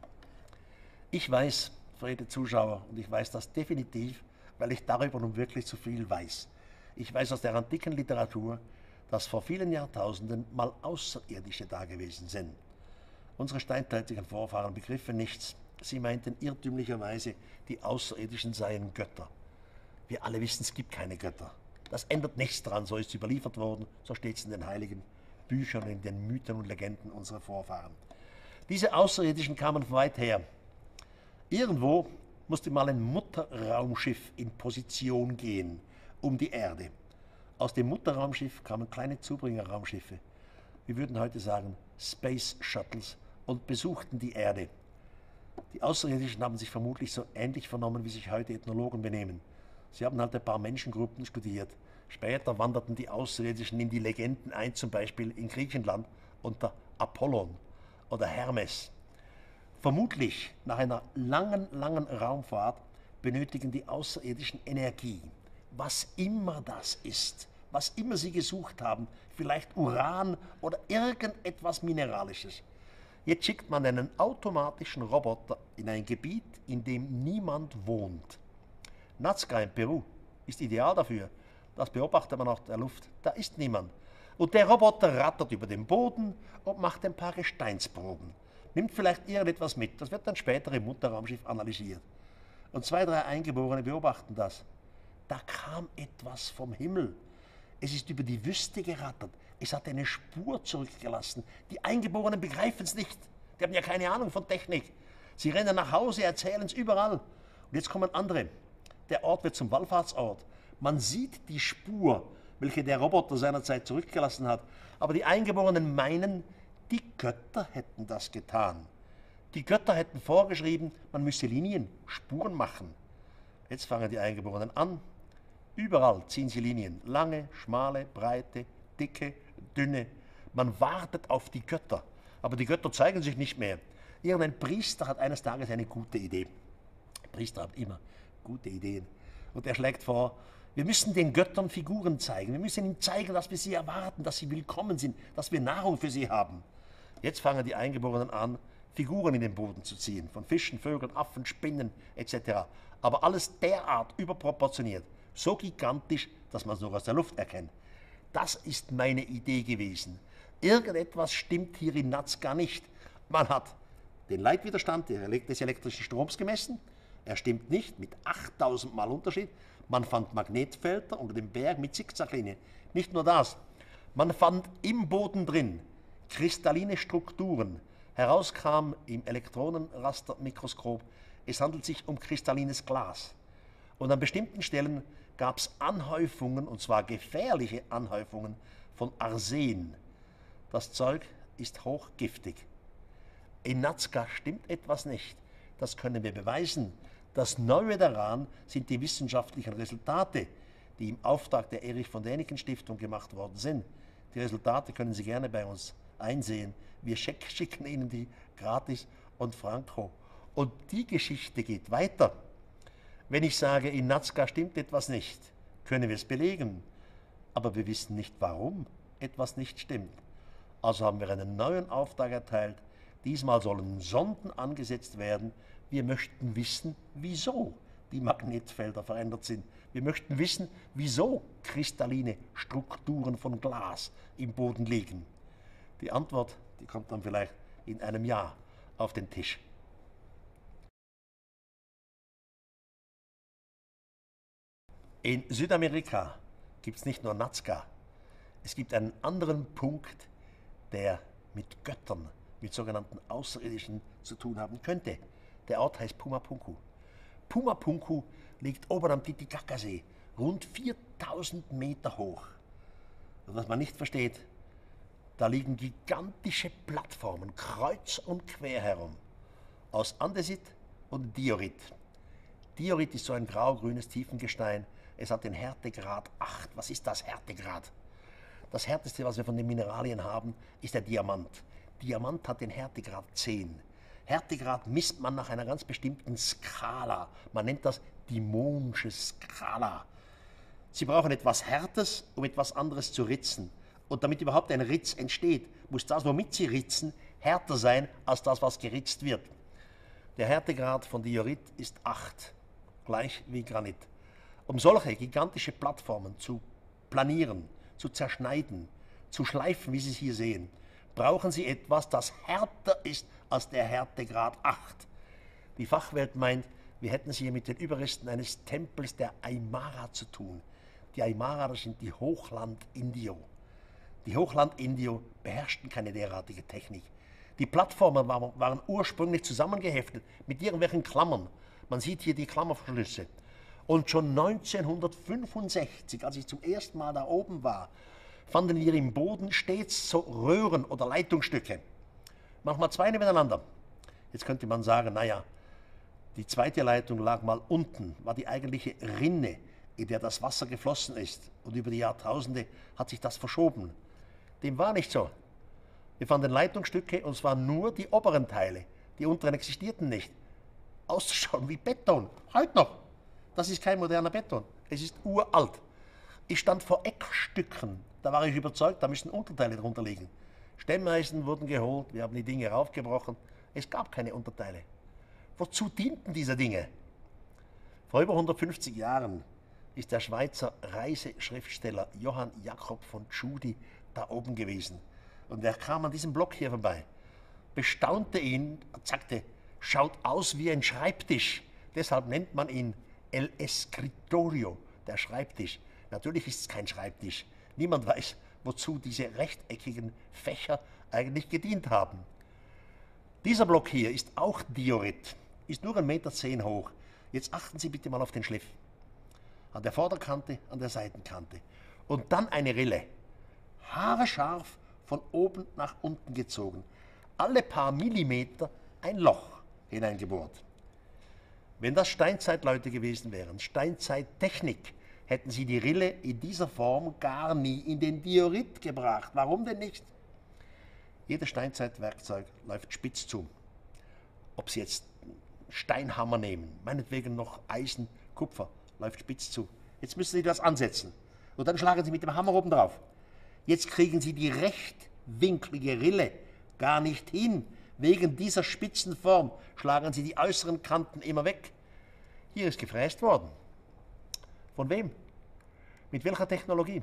Ich weiß, verehrte Zuschauer, und ich weiß das definitiv, weil ich darüber nun wirklich zu viel weiß. Ich weiß aus der antiken Literatur, dass vor vielen Jahrtausenden mal Außerirdische da gewesen sind. Unsere steinzeitlichen Vorfahren begriffen nichts. Sie meinten irrtümlicherweise, die Außerirdischen seien Götter. Wir alle wissen, es gibt keine Götter. Das ändert nichts daran, so ist es überliefert worden, so steht es in den heiligen Büchern, in den Mythen und Legenden unserer Vorfahren. Diese Außerirdischen kamen von weit her. Irgendwo musste mal ein Mutterraumschiff in Position gehen um die Erde. Aus dem Mutterraumschiff kamen kleine Zubringerraumschiffe, wir würden heute sagen Space Shuttles, und besuchten die Erde. Die Außerirdischen haben sich vermutlich so ähnlich vernommen, wie sich heute Ethnologen benehmen. Sie haben halt ein paar Menschengruppen studiert. Später wanderten die Außerirdischen in die Legenden ein, zum Beispiel in Griechenland unter Apollon oder Hermes. Vermutlich nach einer langen, langen Raumfahrt benötigen die Außerirdischen Energie. Was immer das ist, was immer sie gesucht haben, vielleicht Uran oder irgendetwas Mineralisches. Jetzt schickt man einen automatischen Roboter in ein Gebiet, in dem niemand wohnt. Nazca in Peru ist ideal dafür. Das beobachtet man aus der Luft. Da ist niemand. Und der Roboter rattert über den Boden und macht ein paar Gesteinsproben. Nimmt vielleicht irgendetwas mit. Das wird dann später im Mutterraumschiff analysiert. Und zwei, drei Eingeborene beobachten das. Da kam etwas vom Himmel. Es ist über die Wüste gerattert. Es hat eine Spur zurückgelassen. Die Eingeborenen begreifen es nicht. Die haben ja keine Ahnung von Technik. Sie rennen nach Hause, erzählen es überall. Und jetzt kommen andere. Der Ort wird zum Wallfahrtsort. Man sieht die Spur, welche der Roboter seinerzeit zurückgelassen hat. Aber die Eingeborenen meinen, die Götter hätten das getan. Die Götter hätten vorgeschrieben, man müsse Linien, Spuren machen. Jetzt fangen die Eingeborenen an. Überall ziehen sie Linien. Lange, schmale, breite, dicke, dünne. Man wartet auf die Götter. Aber die Götter zeigen sich nicht mehr. Irgendein Priester hat eines Tages eine gute Idee. Priester haben immer gute Ideen. Und er schlägt vor, wir müssen den Göttern Figuren zeigen. Wir müssen ihnen zeigen, dass wir sie erwarten, dass sie willkommen sind, dass wir Nahrung für sie haben. Jetzt fangen die Eingeborenen an, Figuren in den Boden zu ziehen. Von Fischen, Vögeln, Affen, Spinnen et cetera. Aber alles derart überproportioniert. So gigantisch, dass man es nur aus der Luft erkennt. Das ist meine Idee gewesen. Irgendetwas stimmt hier in Nazca nicht. Man hat den Leitwiderstand des elektrischen Stroms gemessen. Er stimmt nicht, mit achttausend Mal Unterschied. Man fand Magnetfelder unter dem Berg mit Zickzacklinien. Nicht nur das, man fand im Boden drin kristalline Strukturen. Heraus kam im Elektronenrastermikroskop, es handelt sich um kristallines Glas. Und an bestimmten Stellen gab es Anhäufungen, und zwar gefährliche Anhäufungen von Arsen. Das Zeug ist hochgiftig. In Nazca stimmt etwas nicht. Das können wir beweisen. Das Neue daran sind die wissenschaftlichen Resultate, die im Auftrag der Erich von Däniken Stiftung gemacht worden sind. Die Resultate können Sie gerne bei uns einsehen. Wir schicken Ihnen die gratis und franko. Und die Geschichte geht weiter. Wenn ich sage, in Nazca stimmt etwas nicht, können wir es belegen. Aber wir wissen nicht, warum etwas nicht stimmt. Also haben wir einen neuen Auftrag erteilt. Diesmal sollen Sonden angesetzt werden. Wir möchten wissen, wieso die Magnetfelder verändert sind. Wir möchten wissen, wieso kristalline Strukturen von Glas im Boden liegen. Die Antwort, die kommt dann vielleicht in einem Jahr auf den Tisch. In Südamerika gibt es nicht nur Nazca, es gibt einen anderen Punkt, der mit Göttern, mit sogenannten Außerirdischen zu tun haben könnte. Der Ort heißt Pumapunku. Pumapunku liegt oben am Titicacasee, rund viertausend Meter hoch. Und was man nicht versteht, da liegen gigantische Plattformen kreuz und quer herum, aus Andesit und Diorit. Diorit ist so ein grau-grünes Tiefengestein. Es hat den Härtegrad acht. Was ist das Härtegrad? Das härteste, was wir von den Mineralien haben, ist der Diamant. Diamant hat den Härtegrad zehn. Härtegrad misst man nach einer ganz bestimmten Skala. Man nennt das die Mohnsche Skala. Sie brauchen etwas Härtes, um etwas anderes zu ritzen. Und damit überhaupt ein Ritz entsteht, muss das, womit Sie ritzen, härter sein als das, was geritzt wird. Der Härtegrad von Diorit ist acht, gleich wie Granit. Um solche gigantische Plattformen zu planieren, zu zerschneiden, zu schleifen, wie Sie es hier sehen, brauchen Sie etwas, das härter ist als der Härtegrad acht. Die Fachwelt meint, wir hätten es hier mit den Überresten eines Tempels der Aymara zu tun. Die Aymara, das sind die Hochland-Indio. Die Hochland-Indio beherrschten keine derartige Technik. Die Plattformen waren, waren ursprünglich zusammengeheftet mit irgendwelchen Klammern. Man sieht hier die Klammerverschlüsse. Und schon neunzehnhundertfünfundsechzig, als ich zum ersten Mal da oben war, fanden wir im Boden stets so Röhren oder Leitungsstücke. Manchmal zwei nebeneinander. Jetzt könnte man sagen, naja, die zweite Leitung lag mal unten, war die eigentliche Rinne, in der das Wasser geflossen ist. Und über die Jahrtausende hat sich das verschoben. Dem war nicht so. Wir fanden Leitungsstücke und es waren nur die oberen Teile. Die unteren existierten nicht. Auszuschauen wie Beton. Heute noch. Das ist kein moderner Beton. Es ist uralt. Ich stand vor Eckstücken. Da war ich überzeugt, da müssen Unterteile drunter liegen. Stemmeisen wurden geholt, wir haben die Dinge raufgebrochen. Es gab keine Unterteile. Wozu dienten diese Dinge? Vor über hundertfünfzig Jahren ist der Schweizer Reiseschriftsteller Johann Jakob von Tschudi da oben gewesen. Und er kam an diesem Block hier vorbei, bestaunte ihn und sagte, schaut aus wie ein Schreibtisch. Deshalb nennt man ihn El Escritorio, der Schreibtisch. Natürlich ist es kein Schreibtisch. Niemand weiß, wozu diese rechteckigen Fächer eigentlich gedient haben. Dieser Block hier ist auch Diorit, ist nur ein Meter zehn hoch. Jetzt achten Sie bitte mal auf den Schliff. An der Vorderkante, an der Seitenkante. Und dann eine Rille. Haarscharf von oben nach unten gezogen. Alle paar Millimeter ein Loch hineingebohrt. Wenn das Steinzeitleute gewesen wären, Steinzeittechnik, hätten sie die Rille in dieser Form gar nie in den Diorit gebracht. Warum denn nicht? Jedes Steinzeitwerkzeug läuft spitz zu. Ob Sie jetzt Steinhammer nehmen, meinetwegen noch Eisen, Kupfer, läuft spitz zu. Jetzt müssen Sie das ansetzen. Und dann schlagen Sie mit dem Hammer oben drauf. Jetzt kriegen Sie die rechtwinklige Rille gar nicht hin. Wegen dieser spitzen Form schlagen Sie die äußeren Kanten immer weg. Hier ist gefräst worden. Von wem? Mit welcher Technologie?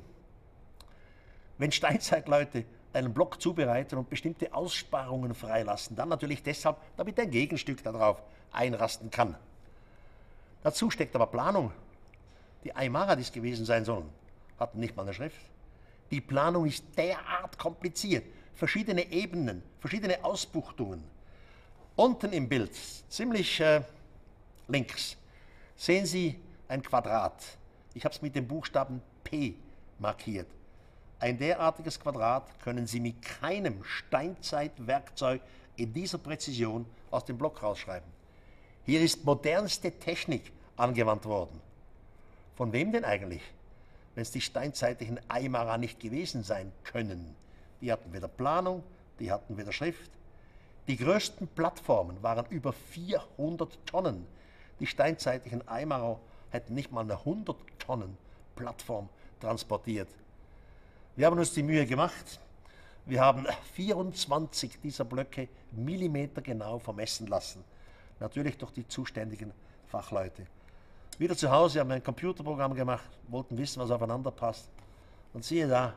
Wenn Steinzeitleute einen Block zubereiten und bestimmte Aussparungen freilassen, dann natürlich deshalb, damit ein Gegenstück darauf einrasten kann. Dazu steckt aber Planung. Die Aymara, die es gewesen sein sollen, hatten nicht mal eine Schrift. Die Planung ist derart kompliziert. Verschiedene Ebenen, verschiedene Ausbuchtungen. Unten im Bild, ziemlich äh, links, sehen Sie ein Quadrat. Ich habe es mit dem Buchstaben P markiert. Ein derartiges Quadrat können Sie mit keinem Steinzeitwerkzeug in dieser Präzision aus dem Block rausschreiben. Hier ist modernste Technik angewandt worden. Von wem denn eigentlich, wenn es die steinzeitlichen Aymara nicht gewesen sein können? Die hatten weder Planung, die hatten weder Schrift. Die größten Plattformen waren über vierhundert Tonnen. Die steinzeitlichen Aymara hätten nicht mal eine hundert Tonnen Plattform transportiert. Wir haben uns die Mühe gemacht. Wir haben vierundzwanzig dieser Blöcke millimetergenau vermessen lassen. Natürlich durch die zuständigen Fachleute. Wieder zu Hause haben wir ein Computerprogramm gemacht, wollten wissen, was aufeinander passt. Und siehe da,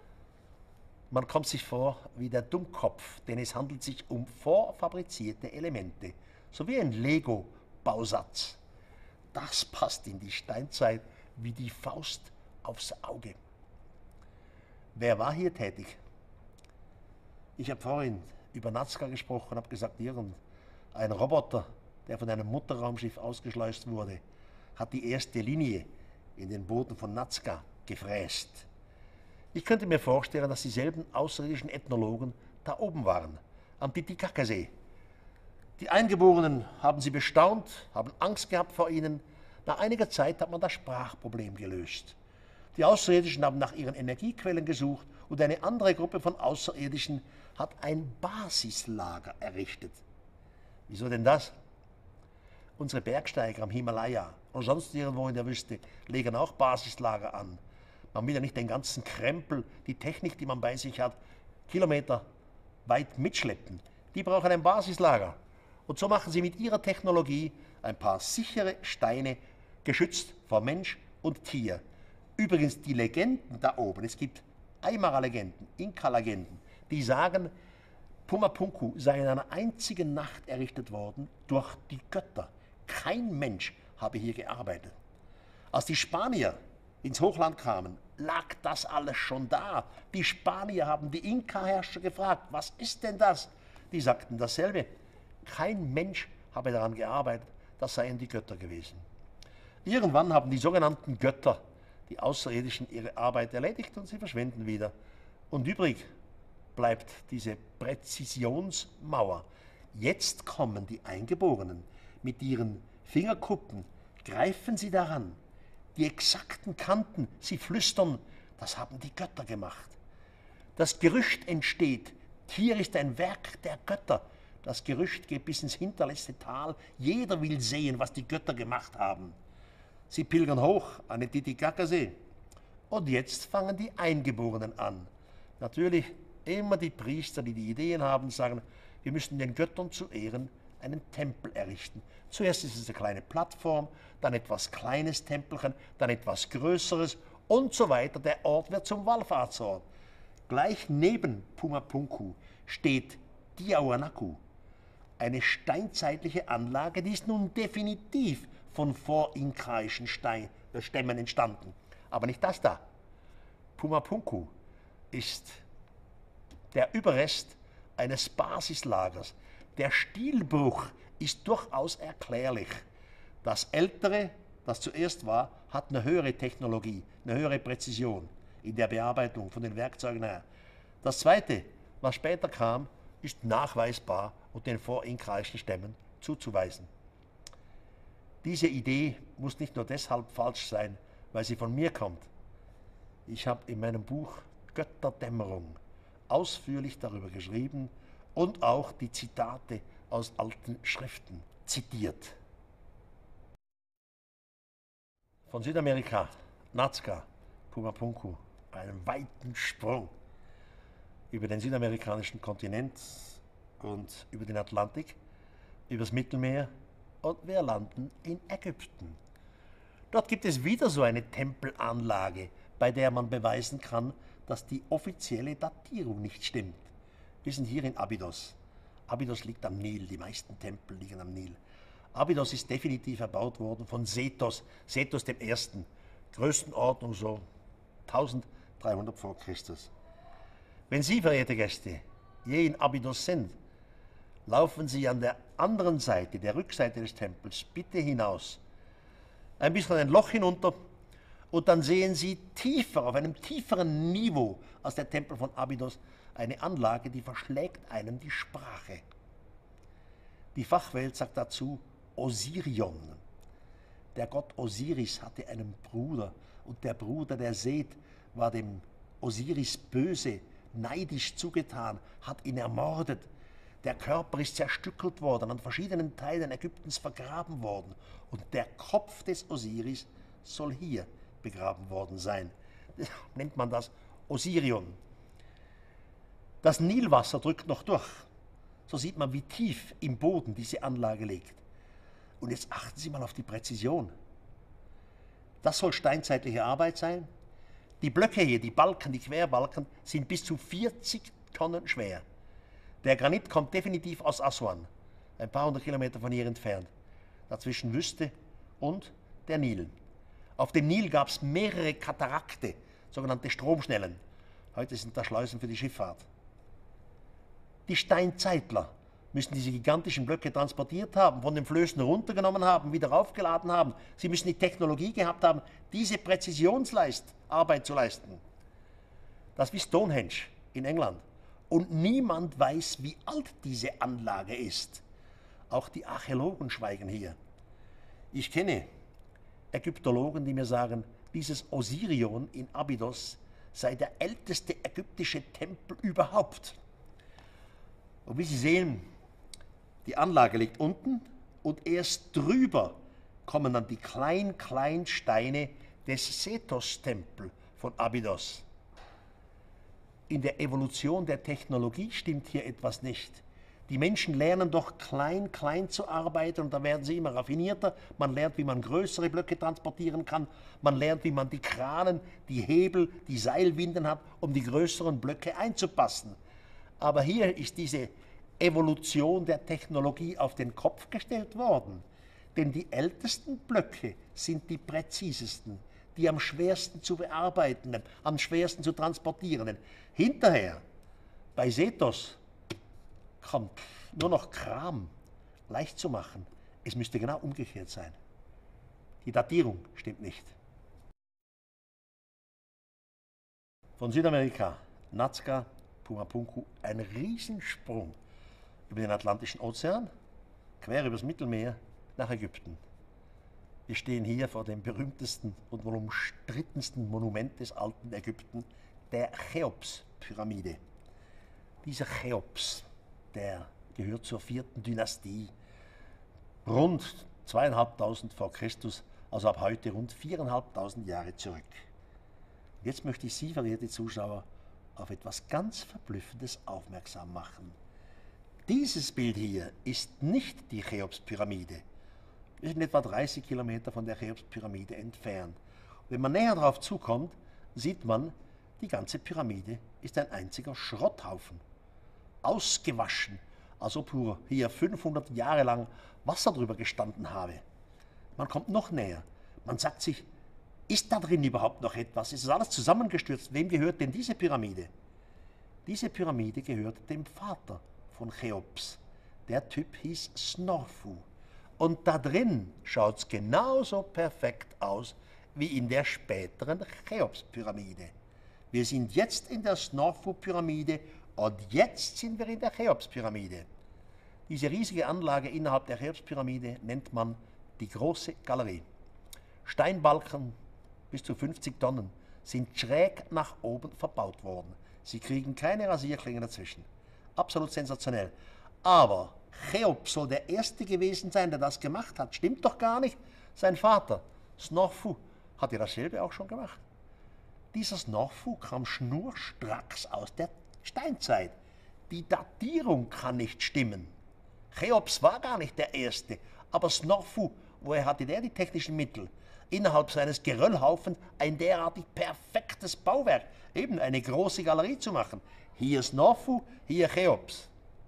man kommt sich vor wie der Dummkopf, denn es handelt sich um vorfabrizierte Elemente, so wie ein Lego-Bausatz. Das passt in die Steinzeit wie die Faust aufs Auge. Wer war hier tätig? Ich habe vorhin über Nazca gesprochen, habe gesagt, irgendein Roboter, der von einem Mutterraumschiff ausgeschleust wurde, hat die erste Linie in den Boden von Nazca gefräst. Ich könnte mir vorstellen, dass dieselben außerirdischen Ethnologen da oben waren, am Titicacasee. Die Eingeborenen haben sie bestaunt, haben Angst gehabt vor ihnen. Nach einiger Zeit hat man das Sprachproblem gelöst. Die Außerirdischen haben nach ihren Energiequellen gesucht und eine andere Gruppe von Außerirdischen hat ein Basislager errichtet. Wieso denn das? Unsere Bergsteiger am Himalaya und sonst irgendwo in der Wüste legen auch Basislager an. Man will ja nicht den ganzen Krempel, die Technik, die man bei sich hat, Kilometer weit mitschleppen. Die brauchen ein Basislager. Und so machen sie mit ihrer Technologie ein paar sichere Steine, geschützt vor Mensch und Tier. Übrigens, die Legenden da oben, es gibt Aymara-Legenden, Inka-Legenden, die sagen, Pumapunku sei in einer einzigen Nacht errichtet worden durch die Götter. Kein Mensch habe hier gearbeitet. Als die Spanier ins Hochland kamen, lag das alles schon da. Die Spanier haben die Inka-Herrscher gefragt, was ist denn das? Die sagten dasselbe. Kein Mensch habe daran gearbeitet, das seien die Götter gewesen. Irgendwann haben die sogenannten Götter, die Außerirdischen, ihre Arbeit erledigt und sie verschwinden wieder. Und übrig bleibt diese Präzisionsmauer. Jetzt kommen die Eingeborenen mit ihren Fingerkuppen, greifen sie daran, die exakten Kanten, sie flüstern, das haben die Götter gemacht. Das Gerücht entsteht, hier ist ein Werk der Götter. Das Gerücht geht bis ins hinterletzte Tal. Jeder will sehen, was die Götter gemacht haben. Sie pilgern hoch an den Titicacasee. Und jetzt fangen die Eingeborenen an. Natürlich immer die Priester, die die Ideen haben, sagen, wir müssen den Göttern zu Ehren einen Tempel errichten. Zuerst ist es eine kleine Plattform, dann etwas kleines Tempelchen, dann etwas größeres und so weiter. Der Ort wird zum Wallfahrtsort. Gleich neben Pumapunku steht Tiahuanacu, eine steinzeitliche Anlage, die ist nun definitiv von vorinkaischen Stein, äh, Stämmen entstanden. Aber nicht das da. Pumapunku ist der Überrest eines Basislagers. Der Stilbruch ist durchaus erklärlich. Das Ältere, das zuerst war, hat eine höhere Technologie, eine höhere Präzision in der Bearbeitung von den Werkzeugen her. Das Zweite, was später kam, ist nachweisbar und den vorinkaischen Stämmen zuzuweisen. Diese Idee muss nicht nur deshalb falsch sein, weil sie von mir kommt. Ich habe in meinem Buch Götterdämmerung ausführlich darüber geschrieben und auch die Zitate aus alten Schriften zitiert. Von Südamerika, Nazca, Pumapunku, einen weiten Sprung über den südamerikanischen Kontinent und über den Atlantik, übers Mittelmeer, und wir landen in Ägypten. Dort gibt es wieder so eine Tempelanlage, bei der man beweisen kann, dass die offizielle Datierung nicht stimmt. Wir sind hier in Abydos. Abydos liegt am Nil, die meisten Tempel liegen am Nil. Abydos ist definitiv erbaut worden von Sethos, Sethos dem Ersten, Größenordnung so dreizehnhundert vor Christus. Wenn Sie, verehrte Gäste, je in Abydos sind, laufen Sie an der anderen Seite, der Rückseite des Tempels, bitte hinaus. Ein bisschen ein Loch hinunter und dann sehen Sie tiefer, auf einem tieferen Niveau als der Tempel von Abydos, eine Anlage, die verschlägt einem die Sprache. Die Fachwelt sagt dazu Osirion. Der Gott Osiris hatte einen Bruder und der Bruder, der Seth, war dem Osiris böse, neidisch zugetan, hat ihn ermordet. Der Körper ist zerstückelt worden, an verschiedenen Teilen Ägyptens vergraben worden. Und der Kopf des Osiris soll hier begraben worden sein. Deshalb nennt man das Osirion. Das Nilwasser drückt noch durch. So sieht man, wie tief im Boden diese Anlage liegt. Und jetzt achten Sie mal auf die Präzision. Das soll steinzeitliche Arbeit sein. Die Blöcke hier, die Balken, die Querbalken, sind bis zu vierzig Tonnen schwer. Der Granit kommt definitiv aus Aswan, ein paar hundert Kilometer von hier entfernt. Dazwischen Wüste und der Nil. Auf dem Nil gab es mehrere Katarakte, sogenannte Stromschnellen. Heute sind da Schleusen für die Schifffahrt. Die Steinzeitler müssen diese gigantischen Blöcke transportiert haben, von den Flößen runtergenommen haben, wieder aufgeladen haben. Sie müssen die Technologie gehabt haben, diese Präzisionsarbeit zu leisten. Das ist wie Stonehenge in England. Und niemand weiß, wie alt diese Anlage ist. Auch die Archäologen schweigen hier. Ich kenne Ägyptologen, die mir sagen, dieses Osirion in Abydos sei der älteste ägyptische Tempel überhaupt. Und wie Sie sehen, die Anlage liegt unten und erst drüber kommen dann die kleinen, kleinen Steine des Sethos-Tempels von Abydos. In der Evolution der Technologie stimmt hier etwas nicht. Die Menschen lernen doch klein, klein zu arbeiten und dann werden sie immer raffinierter. Man lernt, wie man größere Blöcke transportieren kann. Man lernt, wie man die Kranen, die Hebel, die Seilwinden hat, um die größeren Blöcke einzupassen. Aber hier ist diese Evolution der Technologie auf den Kopf gestellt worden. Denn die ältesten Blöcke sind die präzisesten, die am schwersten zu bearbeitenden, am schwersten zu transportierenden. Hinterher, bei Sethos, kommt nur noch Kram, leicht zu machen. Es müsste genau umgekehrt sein. Die Datierung stimmt nicht. Von Südamerika, Nazca, Pumapunku, ein Riesensprung über den Atlantischen Ozean, quer übers Mittelmeer nach Ägypten. Wir stehen hier vor dem berühmtesten und wohl umstrittensten Monument des alten Ägypten, der Cheops-Pyramide. Dieser Cheops, der gehört zur vierten Dynastie, rund zweieinhalbtausend vor Christus, also ab heute rund viereinhalbtausend Jahre zurück. Jetzt möchte ich Sie, verehrte Zuschauer, auf etwas ganz Verblüffendes aufmerksam machen. Dieses Bild hier ist nicht die Cheops-Pyramide. Wir sind etwa dreißig Kilometer von der Cheops-Pyramide entfernt. Und wenn man näher darauf zukommt, sieht man, die ganze Pyramide ist ein einziger Schrotthaufen. Ausgewaschen, als ob hier fünfhundert Jahre lang Wasser drüber gestanden habe. Man kommt noch näher. Man sagt sich, ist da drin überhaupt noch etwas? Ist das alles zusammengestürzt? Wem gehört denn diese Pyramide? Diese Pyramide gehört dem Vater von Cheops. Der Typ hieß Snorfu. Und da drin schaut es genauso perfekt aus wie in der späteren Cheops-Pyramide. Wir sind jetzt in der Snorfu-Pyramide und jetzt sind wir in der Cheops-Pyramide. Diese riesige Anlage innerhalb der Cheops-Pyramide nennt man die große Galerie. Steinbalken bis zu fünfzig Tonnen sind schräg nach oben verbaut worden. Sie kriegen keine Rasierklingen dazwischen. Absolut sensationell. Aber Cheops soll der Erste gewesen sein, der das gemacht hat. Stimmt doch gar nicht. Sein Vater, Snorfu, hat ja dasselbe auch schon gemacht. Dieser Snorfu kam schnurstracks aus der Steinzeit. Die Datierung kann nicht stimmen. Cheops war gar nicht der Erste, aber Snorfu, woher hatte der die technischen Mittel? Innerhalb seines Geröllhaufens ein derartig perfektes Bauwerk, eben eine große Galerie zu machen. Hier Snorfu, hier Cheops.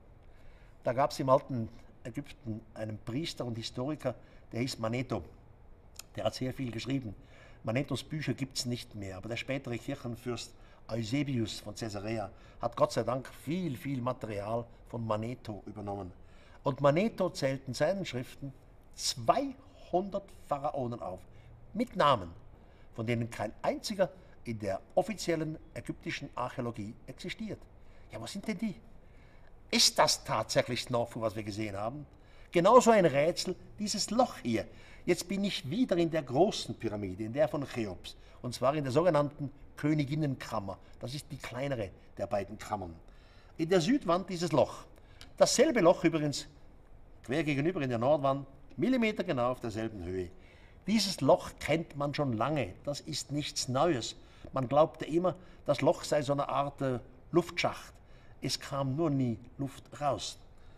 Da gab es im alten Ägypten einen Priester und Historiker, der hieß Manetho. Der hat sehr viel geschrieben. Manethos Bücher gibt es nicht mehr, aber der spätere Kirchenfürst Eusebius von Caesarea hat Gott sei Dank viel, viel Material von Manetho übernommen. Und Manetho zählt in seinen Schriften zweihundert Pharaonen auf, mit Namen, von denen kein einziger in der offiziellen ägyptischen Archäologie existiert. Ja, was sind denn die? Ist das tatsächlich Snorfu, was wir gesehen haben? Genauso ein Rätsel, dieses Loch hier. Jetzt bin ich wieder in der großen Pyramide, in der von Cheops, und zwar in der sogenannten Königinnenkammer. Das ist die kleinere der beiden Kammern. In der Südwand dieses Loch. Dasselbe Loch übrigens quer gegenüber in der Nordwand, Millimeter genau auf derselben Höhe. Dieses Loch kennt man schon lange, das ist nichts Neues. Man glaubte immer, das Loch sei so eine Art äh, Luftschacht. Es kam nur nie Luft raus.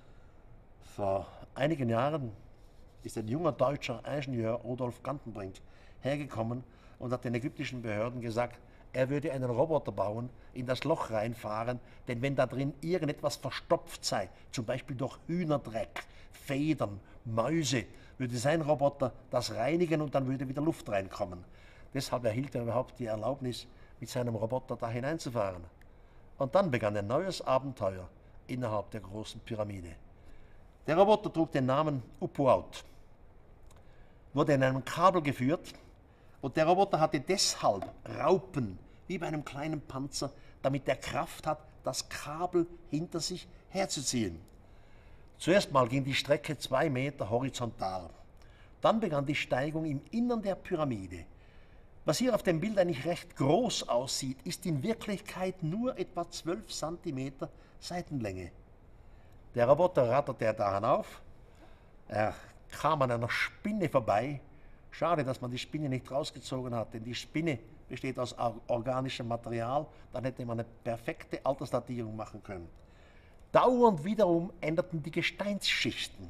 Vor einigen Jahren ist ein junger deutscher Ingenieur, Rudolf Gantenbrink, hergekommen und hat den ägyptischen Behörden gesagt, er würde einen Roboter bauen, in das Loch reinfahren, denn wenn da drin irgendetwas verstopft sei, zum Beispiel durch Hühnerdreck, Federn, Mäuse, würde sein Roboter das reinigen und dann würde wieder Luft reinkommen. Deshalb erhielt er überhaupt die Erlaubnis, mit seinem Roboter da hineinzufahren. Und dann begann ein neues Abenteuer innerhalb der großen Pyramide. Der Roboter trug den Namen Upuaut, wurde in einem Kabel geführt und der Roboter hatte deshalb Raupen, wie bei einem kleinen Panzer, damit er Kraft hat, das Kabel hinter sich herzuziehen. Zuerst mal ging die Strecke zwei Meter horizontal. Dann begann die Steigung im Innern der Pyramide. Was hier auf dem Bild eigentlich recht groß aussieht, ist in Wirklichkeit nur etwa zwölf Zentimeter Seitenlänge. Der Roboter ratterte da hinauf. Er kam an einer Spinne vorbei. Schade, dass man die Spinne nicht rausgezogen hat, denn die Spinne besteht aus organischem Material. Dann hätte man eine perfekte Altersdatierung machen können. Dauernd wiederum änderten die Gesteinsschichten.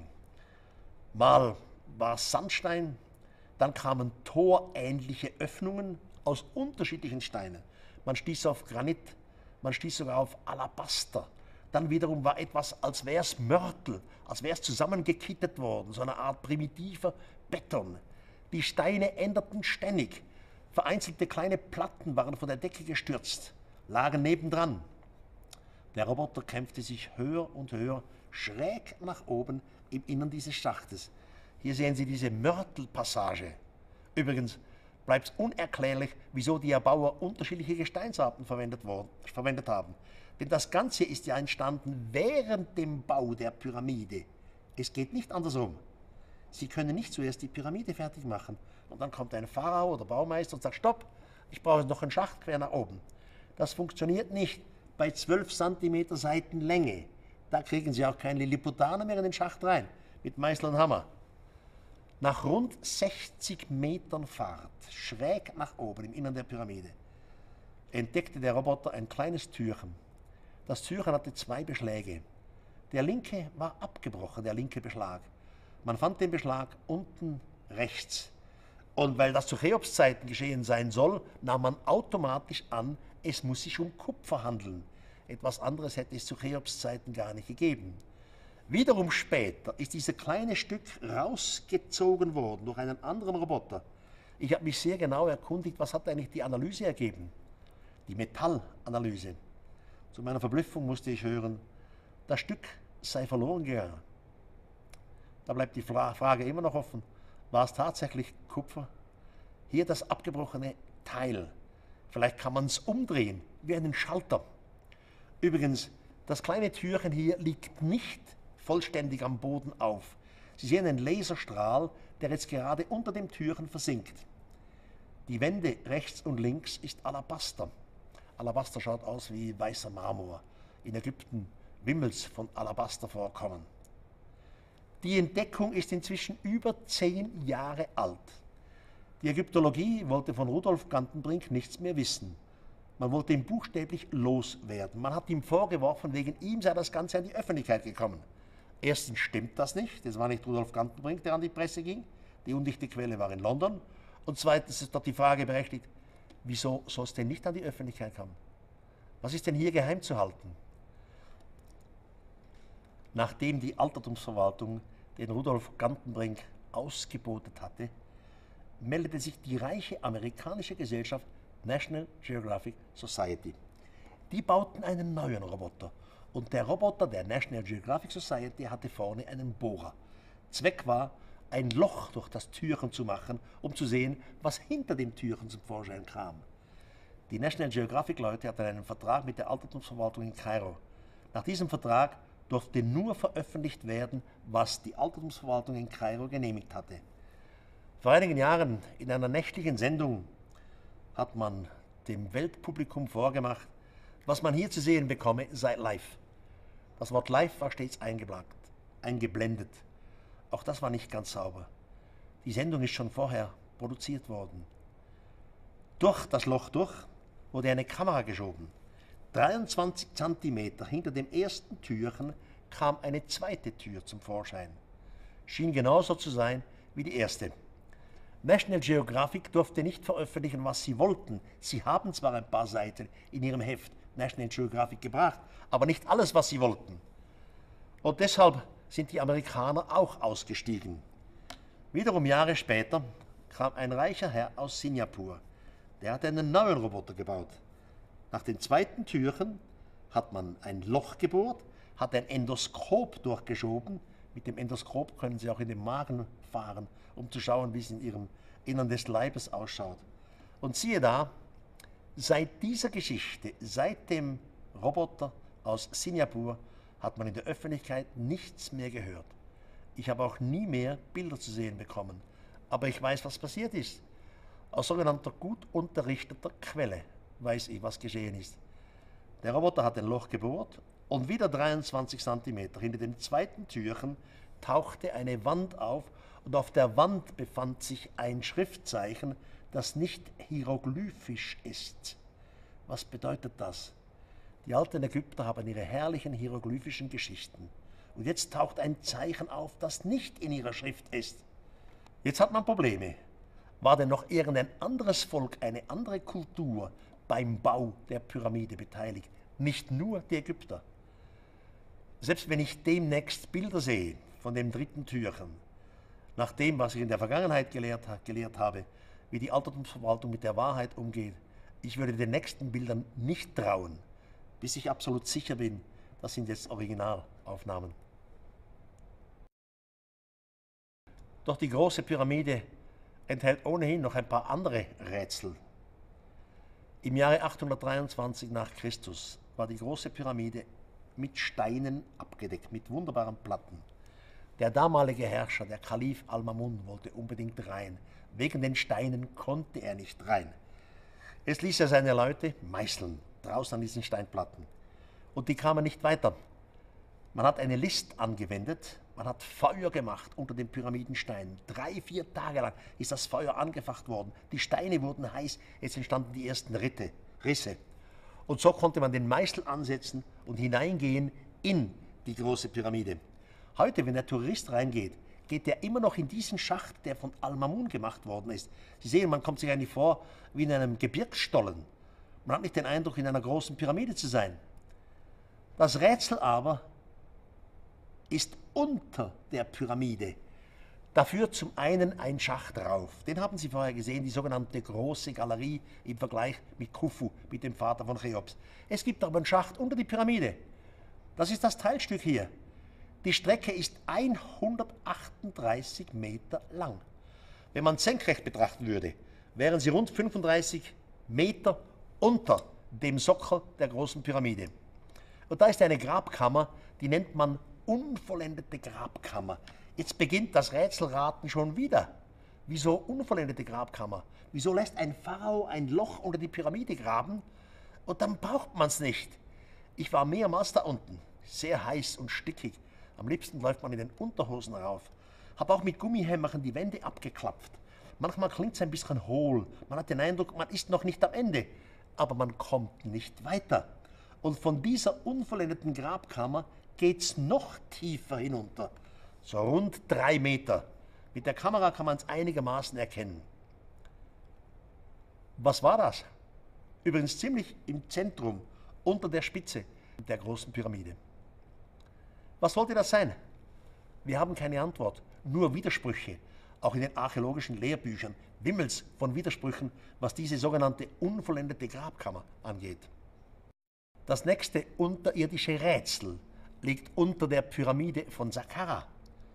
Mal war es Sandstein, dann kamen torähnliche Öffnungen aus unterschiedlichen Steinen. Man stieß auf Granit, man stieß sogar auf Alabaster. Dann wiederum war etwas, als wäre es Mörtel, als wäre es zusammengekittet worden, so eine Art primitiver Beton. Die Steine änderten ständig. Vereinzelte kleine Platten waren von der Decke gestürzt, lagen nebendran. Der Roboter kämpfte sich höher und höher, schräg nach oben im Innern dieses Schachtes. Hier sehen Sie diese Mörtelpassage. Übrigens bleibt es unerklärlich, wieso die Erbauer unterschiedliche Gesteinsarten verwendet, worden, verwendet haben. Denn das Ganze ist ja entstanden während dem Bau der Pyramide. Es geht nicht andersrum. Sie können nicht zuerst die Pyramide fertig machen und dann kommt ein Pharao oder Baumeister und sagt, stopp, ich brauche noch einen Schacht quer nach oben. Das funktioniert nicht bei zwölf Zentimeter Seitenlänge. Da kriegen Sie auch keinen Lilliputaner mehr in den Schacht rein, mit Meißel und Hammer. Nach rund sechzig Metern Fahrt, schräg nach oben im Innern der Pyramide, entdeckte der Roboter ein kleines Türchen. Das Türchen hatte zwei Beschläge. Der linke war abgebrochen, der linke Beschlag. Man fand den Beschlag unten rechts. Und weil das zu Cheopszeiten geschehen sein soll, nahm man automatisch an, es muss sich um Kupfer handeln. Etwas anderes hätte es zu Cheopszeiten gar nicht gegeben. Wiederum später ist dieses kleine Stück rausgezogen worden durch einen anderen Roboter. Ich habe mich sehr genau erkundigt, was hat eigentlich die Analyse ergeben? Die Metallanalyse. Zu meiner Verblüffung musste ich hören, das Stück sei verloren gegangen. Da bleibt die Frage immer noch offen, war es tatsächlich Kupfer? Hier das abgebrochene Teil. Vielleicht kann man es umdrehen, wie einen Schalter. Übrigens, das kleine Türchen hier liegt nicht vollständig am Boden auf. Sie sehen einen Laserstrahl, der jetzt gerade unter dem Türchen versinkt. Die Wände rechts und links ist Alabaster. Alabaster schaut aus wie weißer Marmor. In Ägypten wimmelt's von Alabastervorkommen. Die Entdeckung ist inzwischen über zehn Jahre alt. Die Ägyptologie wollte von Rudolf Gantenbrink nichts mehr wissen. Man wollte ihn buchstäblich loswerden. Man hat ihm vorgeworfen, wegen ihm sei das Ganze an die Öffentlichkeit gekommen. Erstens stimmt das nicht, das war nicht Rudolf Gantenbrink, der an die Presse ging. Die undichte Quelle war in London. Und zweitens ist dort die Frage berechtigt, wieso soll es denn nicht an die Öffentlichkeit kommen? Was ist denn hier geheim zu halten? Nachdem die Altertumsverwaltung den Rudolf Gantenbrink ausgebotet hatte, meldete sich die reiche amerikanische Gesellschaft National Geographic Society. Die bauten einen neuen Roboter und der Roboter der National Geographic Society hatte vorne einen Bohrer. Zweck war, ein Loch durch das Türchen zu machen, um zu sehen, was hinter dem Türchen zum Vorschein kam. Die National Geographic Leute hatten einen Vertrag mit der Altertumsverwaltung in Kairo. Nach diesem Vertrag durfte nur veröffentlicht werden, was die Altertumsverwaltung in Kairo genehmigt hatte. Vor einigen Jahren in einer nächtlichen Sendung hat man dem Weltpublikum vorgemacht, was man hier zu sehen bekomme, sei live. Das Wort live war stets eingeblackt, eingeblendet. Auch das war nicht ganz sauber. Die Sendung ist schon vorher produziert worden. Durch das Loch durch wurde eine Kamera geschoben. dreiundzwanzig Zentimeter hinter dem ersten Türchen kam eine zweite Tür zum Vorschein. Schien genauso zu sein wie die erste. National Geographic durfte nicht veröffentlichen, was sie wollten. Sie haben zwar ein paar Seiten in ihrem Heft National Geographic gebracht, aber nicht alles, was sie wollten. Und deshalb sind die Amerikaner auch ausgestiegen. Wiederum Jahre später kam ein reicher Herr aus Singapur. Der hat einen neuen Roboter gebaut. Nach dem zweiten Türchen hat man ein Loch gebohrt, hat ein Endoskop durchgeschoben. Mit dem Endoskop können Sie auch in den Magen fahren, um zu schauen, wie es in Ihrem Innern des Leibes ausschaut. Und siehe da, seit dieser Geschichte, seit dem Roboter aus Singapur, hat man in der Öffentlichkeit nichts mehr gehört. Ich habe auch nie mehr Bilder zu sehen bekommen. Aber ich weiß, was passiert ist. Aus sogenannter gut unterrichteter Quelle weiß ich, was geschehen ist. Der Roboter hat ein Loch gebohrt und wieder dreiundzwanzig Zentimeter hinter dem zweiten Türchen tauchte eine Wand auf und auf der Wand befand sich ein Schriftzeichen, das nicht hieroglyphisch ist. Was bedeutet das? Die alten Ägypter haben ihre herrlichen hieroglyphischen Geschichten. Und jetzt taucht ein Zeichen auf, das nicht in ihrer Schrift ist. Jetzt hat man Probleme. War denn noch irgendein anderes Volk, eine andere Kultur beim Bau der Pyramide beteiligt? Nicht nur die Ägypter. Selbst wenn ich demnächst Bilder sehe von dem dritten Türchen, nach dem, was ich in der Vergangenheit gelehrt, gelehrt habe, wie die Altertumsverwaltung mit der Wahrheit umgeht, ich würde den nächsten Bildern nicht trauen, bis ich absolut sicher bin, das sind jetzt Originalaufnahmen. Doch die große Pyramide enthält ohnehin noch ein paar andere Rätsel. Im Jahre achthundertdreiundzwanzig nach Christus war die große Pyramide mit Steinen abgedeckt, mit wunderbaren Platten. Der damalige Herrscher, der Kalif Al-Mamun, wollte unbedingt rein. Wegen den Steinen konnte er nicht rein. Es ließ er seine Leute meißeln, draußen an diesen Steinplatten. Und die kamen nicht weiter. Man hat eine List angewendet, man hat Feuer gemacht unter den Pyramidensteinen. Drei, vier Tage lang ist das Feuer angefacht worden. Die Steine wurden heiß, jetzt entstanden die ersten Ritte, Risse. Und so konnte man den Meißel ansetzen und hineingehen in die große Pyramide. Heute, wenn der Tourist reingeht, geht er immer noch in diesen Schacht, der von Al-Mamun gemacht worden ist. Sie sehen, man kommt sich eigentlich vor wie in einem Gebirgsstollen. Man hat nicht den Eindruck, in einer großen Pyramide zu sein. Das Rätsel aber ist unter der Pyramide. Da führt zum einen ein Schacht rauf. Den haben Sie vorher gesehen, die sogenannte große Galerie im Vergleich mit Khufu, mit dem Vater von Cheops. Es gibt aber einen Schacht unter die Pyramide. Das ist das Teilstück hier. Die Strecke ist hundertachtunddreißig Meter lang. Wenn man senkrecht betrachten würde, wären sie rund fünfunddreißig Meter unter dem Sockel der großen Pyramide. Und da ist eine Grabkammer, die nennt man unvollendete Grabkammer. Jetzt beginnt das Rätselraten schon wieder. Wieso unvollendete Grabkammer? Wieso lässt ein Pharao ein Loch unter die Pyramide graben und dann braucht man es nicht? Ich war mehrmals da unten, sehr heiß und stickig. Am liebsten läuft man in den Unterhosen rauf. Habe auch mit Gummihämmerchen die Wände abgeklapft. Manchmal klingt es ein bisschen hohl. Man hat den Eindruck, man ist noch nicht am Ende. Aber man kommt nicht weiter. Und von dieser unvollendeten Grabkammer geht es noch tiefer hinunter. So rund drei Meter. Mit der Kamera kann man es einigermaßen erkennen. Was war das? Übrigens ziemlich im Zentrum, unter der Spitze der großen Pyramide. Was sollte das sein? Wir haben keine Antwort, nur Widersprüche. Auch in den archäologischen Lehrbüchern wimmelt's von Widersprüchen, was diese sogenannte unvollendete Grabkammer angeht. Das nächste unterirdische Rätsel liegt unter der Pyramide von Saqqara.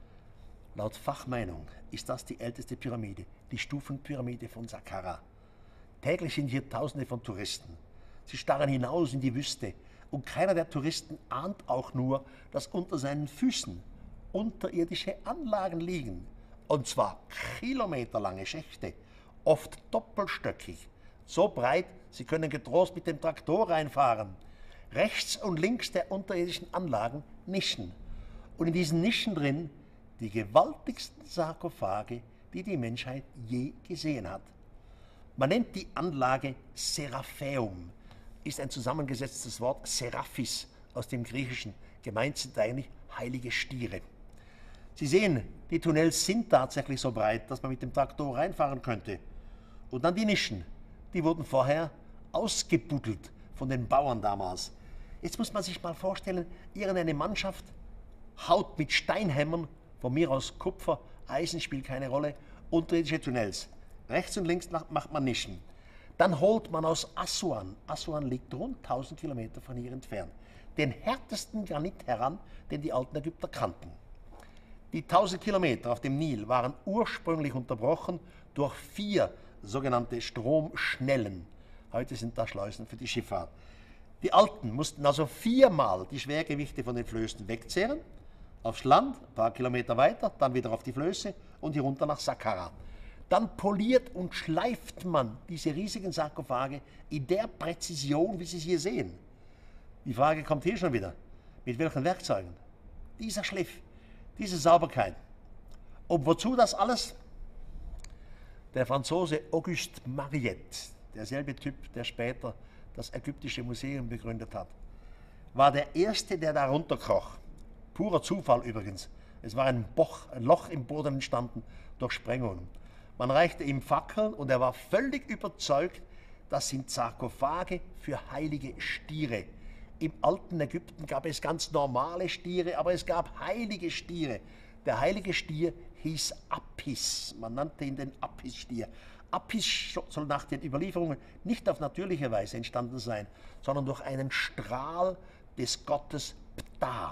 Laut Fachmeinung ist das die älteste Pyramide, die Stufenpyramide von Saqqara. Täglich sind hier Tausende von Touristen. Sie starren hinaus in die Wüste und keiner der Touristen ahnt auch nur, dass unter seinen Füßen unterirdische Anlagen liegen. Und zwar kilometerlange Schächte, oft doppelstöckig, so breit, sie können getrost mit dem Traktor reinfahren. Rechts und links der unterirdischen Anlagen Nischen. Und in diesen Nischen drin die gewaltigsten Sarkophage, die die Menschheit je gesehen hat. Man nennt die Anlage Seraphäum, ist ein zusammengesetztes Wort Seraphis aus dem Griechischen. Gemeint sind eigentlich heilige Stiere. Sie sehen, die Tunnels sind tatsächlich so breit, dass man mit dem Traktor reinfahren könnte. Und dann die Nischen, die wurden vorher ausgebuddelt von den Bauern damals. Jetzt muss man sich mal vorstellen, irgendeine Mannschaft haut mit Steinhämmern, von mir aus Kupfer, Eisen spielt keine Rolle, unterirdische Tunnels. Rechts und links macht man Nischen. Dann holt man aus Assuan, Assuan liegt rund tausend Kilometer von hier entfernt, den härtesten Granit heran, den die alten Ägypter kannten. Die tausend Kilometer auf dem Nil waren ursprünglich unterbrochen durch vier sogenannte Stromschnellen. Heute sind das Schleusen für die Schifffahrt. Die Alten mussten also viermal die Schwergewichte von den Flößen wegzehren, aufs Land, ein paar Kilometer weiter, dann wieder auf die Flöße und hier runter nach Saqqara. Dann poliert und schleift man diese riesigen Sarkophage in der Präzision, wie Sie es hier sehen. Die Frage kommt hier schon wieder. Mit welchen Werkzeugen? Dieser Schliff, diese Sauberkeit. Und wozu das alles? Der Franzose Auguste Mariette, derselbe Typ, der später das Ägyptische Museum begründet hat, war der Erste, der da runterkroch. Purer Zufall übrigens. Es war ein, Boch, ein Loch im Boden entstanden durch Sprengungen. Man reichte ihm Fackeln und er war völlig überzeugt, das sind Sarkophage für heilige Stiere. Im alten Ägypten gab es ganz normale Stiere, aber es gab heilige Stiere. Der heilige Stier hieß Apis. Man nannte ihn den Apis-Stier. Apis soll nach den Überlieferungen nicht auf natürliche Weise entstanden sein, sondern durch einen Strahl des Gottes Ptah.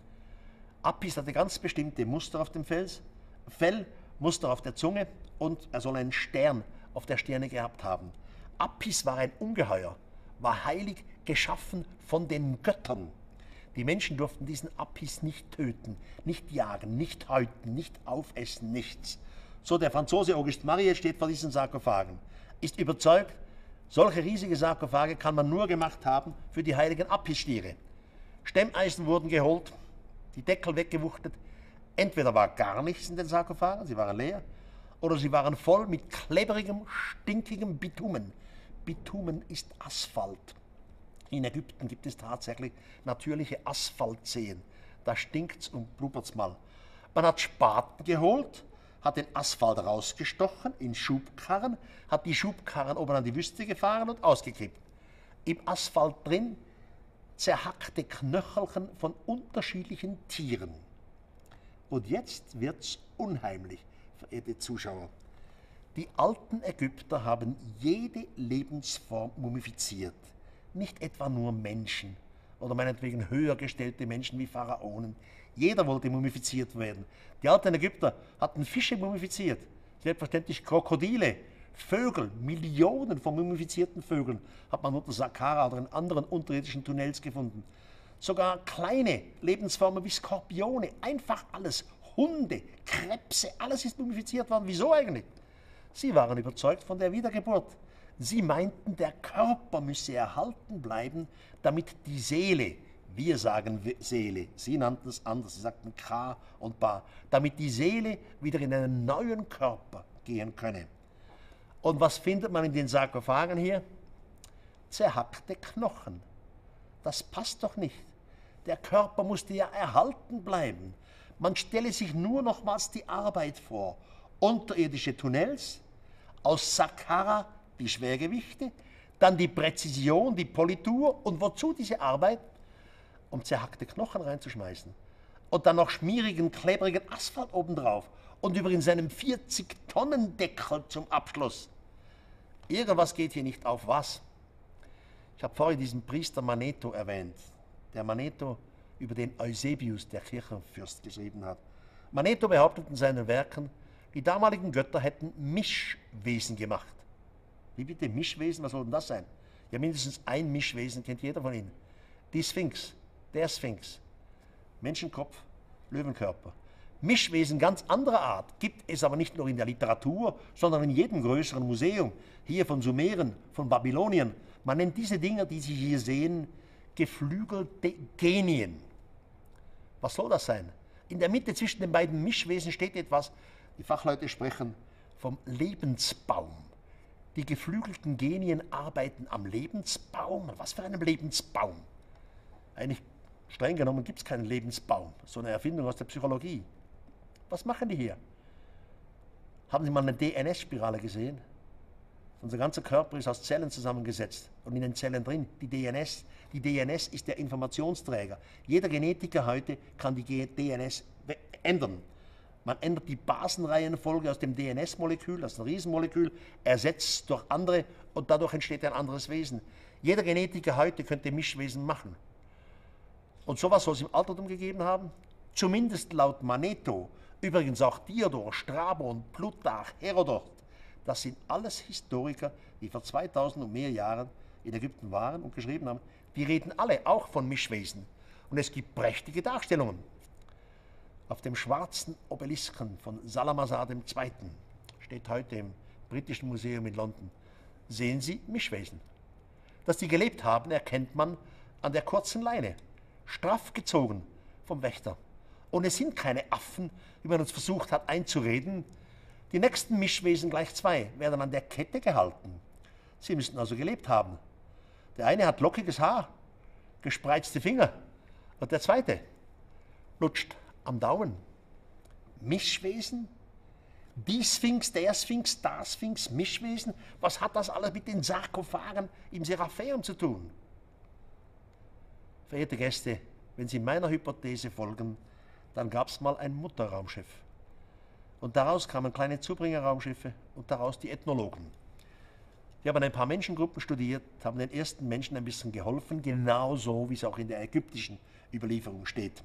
Apis hatte ganz bestimmte Muster auf dem Fels, Fell, Muster auf der Zunge und er soll einen Stern auf der Stirne gehabt haben. Apis war ein Ungeheuer, war heilig, geschaffen von den Göttern. Die Menschen durften diesen Apis nicht töten, nicht jagen, nicht häuten, nicht aufessen, nichts. So, der Franzose Auguste Mariette steht vor diesen Sarkophagen, ist überzeugt, solche riesige Sarkophage kann man nur gemacht haben für die heiligen Apis-Stiere. Stemmeisen wurden geholt, die Deckel weggewuchtet. Entweder war gar nichts in den Sarkophagen, sie waren leer, oder sie waren voll mit klebrigem, stinkigem Bitumen. Bitumen ist Asphalt. In Ägypten gibt es tatsächlich natürliche Asphaltseen. Da stinkt's und blubbert's mal. Man hat Spaten geholt, hat den Asphalt rausgestochen in Schubkarren, hat die Schubkarren oben an die Wüste gefahren und ausgekippt. Im Asphalt drin zerhackte Knöchelchen von unterschiedlichen Tieren. Und jetzt wird's unheimlich, verehrte Zuschauer. Die alten Ägypter haben jede Lebensform mumifiziert. Nicht etwa nur Menschen oder meinetwegen höher gestellte Menschen wie Pharaonen. Jeder wollte mumifiziert werden. Die alten Ägypter hatten Fische mumifiziert, selbstverständlich Krokodile, Vögel, Millionen von mumifizierten Vögeln hat man unter Saqqara oder in anderen unterirdischen Tunnels gefunden. Sogar kleine Lebensformen wie Skorpione, einfach alles, Hunde, Krebse, alles ist mumifiziert worden. Wieso eigentlich? Sie waren überzeugt von der Wiedergeburt. Sie meinten, der Körper müsse erhalten bleiben, damit die Seele, wir sagen Seele, sie nannten es anders, sie sagten Ka und Ba, damit die Seele wieder in einen neuen Körper gehen könne. Und was findet man in den Sarkophagen hier? Zerhackte Knochen. Das passt doch nicht. Der Körper musste ja erhalten bleiben. Man stelle sich nur nochmals die Arbeit vor. Unterirdische Tunnels, aus Saqqara die Schwergewichte, dann die Präzision, die Politur. Und wozu diese Arbeit? Um zerhackte Knochen reinzuschmeißen. Und dann noch schmierigen, klebrigen Asphalt obendrauf. Und übrigens einen vierzig-Tonnen-Deckel zum Abschluss. Irgendwas geht hier nicht auf was. Ich habe vorhin diesen Priester Manetho erwähnt. Der Manetho, über den Eusebius, der Kirchenfürst, geschrieben hat. Manetho behauptet in seinen Werken, die damaligen Götter hätten Mischwesen gemacht. Wie bitte Mischwesen? Was soll denn das sein? Ja, mindestens ein Mischwesen kennt jeder von Ihnen. Die Sphinx, der Sphinx, Menschenkopf, Löwenkörper. Mischwesen ganz anderer Art gibt es aber nicht nur in der Literatur, sondern in jedem größeren Museum. Hier von Sumeren, von Babylonien. Man nennt diese Dinger, die Sie hier sehen, geflügelte Genien. Was soll das sein? In der Mitte zwischen den beiden Mischwesen steht etwas, die Fachleute sprechen vom Lebensbaum. Die geflügelten Genien arbeiten am Lebensbaum. Was für einem Lebensbaum? Eigentlich streng genommen gibt es keinen Lebensbaum. So eine Erfindung aus der Psychologie. Was machen die hier? Haben Sie mal eine D N S-Spirale gesehen? Unser ganzer Körper ist aus Zellen zusammengesetzt und in den Zellen drin die D N S. Die D N S ist der Informationsträger. Jeder Genetiker heute kann die D N S ändern. Man ändert die Basenreihenfolge aus dem D N S-Molekül, das ist ein Riesenmolekül, ersetzt durch andere und dadurch entsteht ein anderes Wesen. Jeder Genetiker heute könnte Mischwesen machen. Und sowas soll es im Altertum gegeben haben? Zumindest laut Manetho, übrigens auch Diodor, Strabon, Plutarch, Herodot. Das sind alles Historiker, die vor zweitausend und mehr Jahren in Ägypten waren und geschrieben haben. Die reden alle auch von Mischwesen. Und es gibt prächtige Darstellungen. Auf dem schwarzen Obelisken von Salamasa der Zweite steht heute im Britischen Museum in London. Sehen Sie Mischwesen. Dass die gelebt haben, erkennt man an der kurzen Leine, straff gezogen vom Wächter. Und es sind keine Affen, wie man uns versucht hat einzureden. Die nächsten Mischwesen, gleich zwei, werden an der Kette gehalten. Sie müssten also gelebt haben. Der eine hat lockiges Haar, gespreizte Finger. Und der zweite lutscht am Daumen. Mischwesen? Die Sphinx, der Sphinx, das Sphinx, Mischwesen? Was hat das alles mit den Sarkophagen im Seraphäum zu tun? Verehrte Gäste, wenn Sie meiner Hypothese folgen, dann gab es mal ein Mutterraumschiff. Und daraus kamen kleine Zubringerraumschiffe und daraus die Ethnologen. Die haben ein paar Menschengruppen studiert, haben den ersten Menschen ein bisschen geholfen, genauso wie es auch in der ägyptischen Überlieferung steht.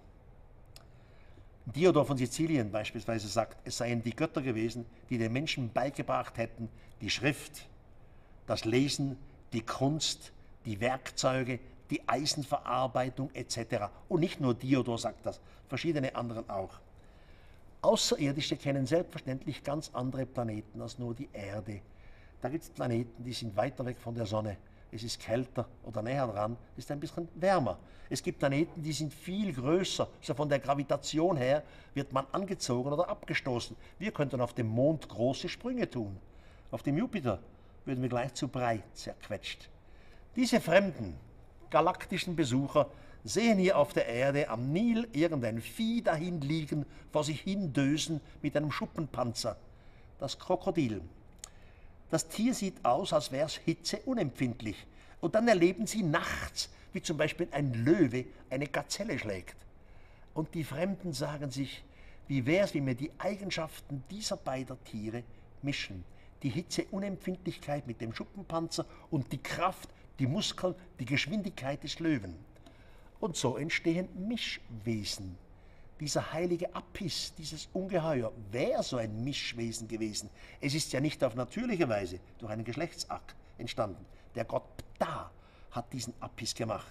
Diodor von Sizilien beispielsweise sagt, es seien die Götter gewesen, die den Menschen beigebracht hätten, die Schrift, das Lesen, die Kunst, die Werkzeuge, die Eisenverarbeitung et cetera. Und nicht nur Diodor sagt das, verschiedene anderen auch. Außerirdische kennen selbstverständlich ganz andere Planeten als nur die Erde. Da gibt es Planeten, die sind weiter weg von der Sonne. Es ist kälter oder näher dran, es ist ein bisschen wärmer. Es gibt Planeten, die sind viel größer. So von der Gravitation her wird man angezogen oder abgestoßen. Wir könnten auf dem Mond große Sprünge tun. Auf dem Jupiter würden wir gleich zu Brei zerquetscht. Diese fremden galaktischen Besucher sehen hier auf der Erde am Nil irgendein Vieh dahin liegen, vor sich hin dösen mit einem Schuppenpanzer. Das Krokodil. Das Tier sieht aus, als wäre es hitzeunempfindlich. Und dann erleben sie nachts, wie zum Beispiel ein Löwe eine Gazelle schlägt. Und die Fremden sagen sich, wie wäre es, wenn wir die Eigenschaften dieser beiden Tiere mischen. Die Hitzeunempfindlichkeit mit dem Schuppenpanzer und die Kraft, die Muskeln, die Geschwindigkeit des Löwen. Und so entstehen Mischwesen. Dieser heilige Apis, dieses Ungeheuer, wäre so ein Mischwesen gewesen. Es ist ja nicht auf natürliche Weise durch einen Geschlechtsakt entstanden. Der Gott Ptah hat diesen Apis gemacht.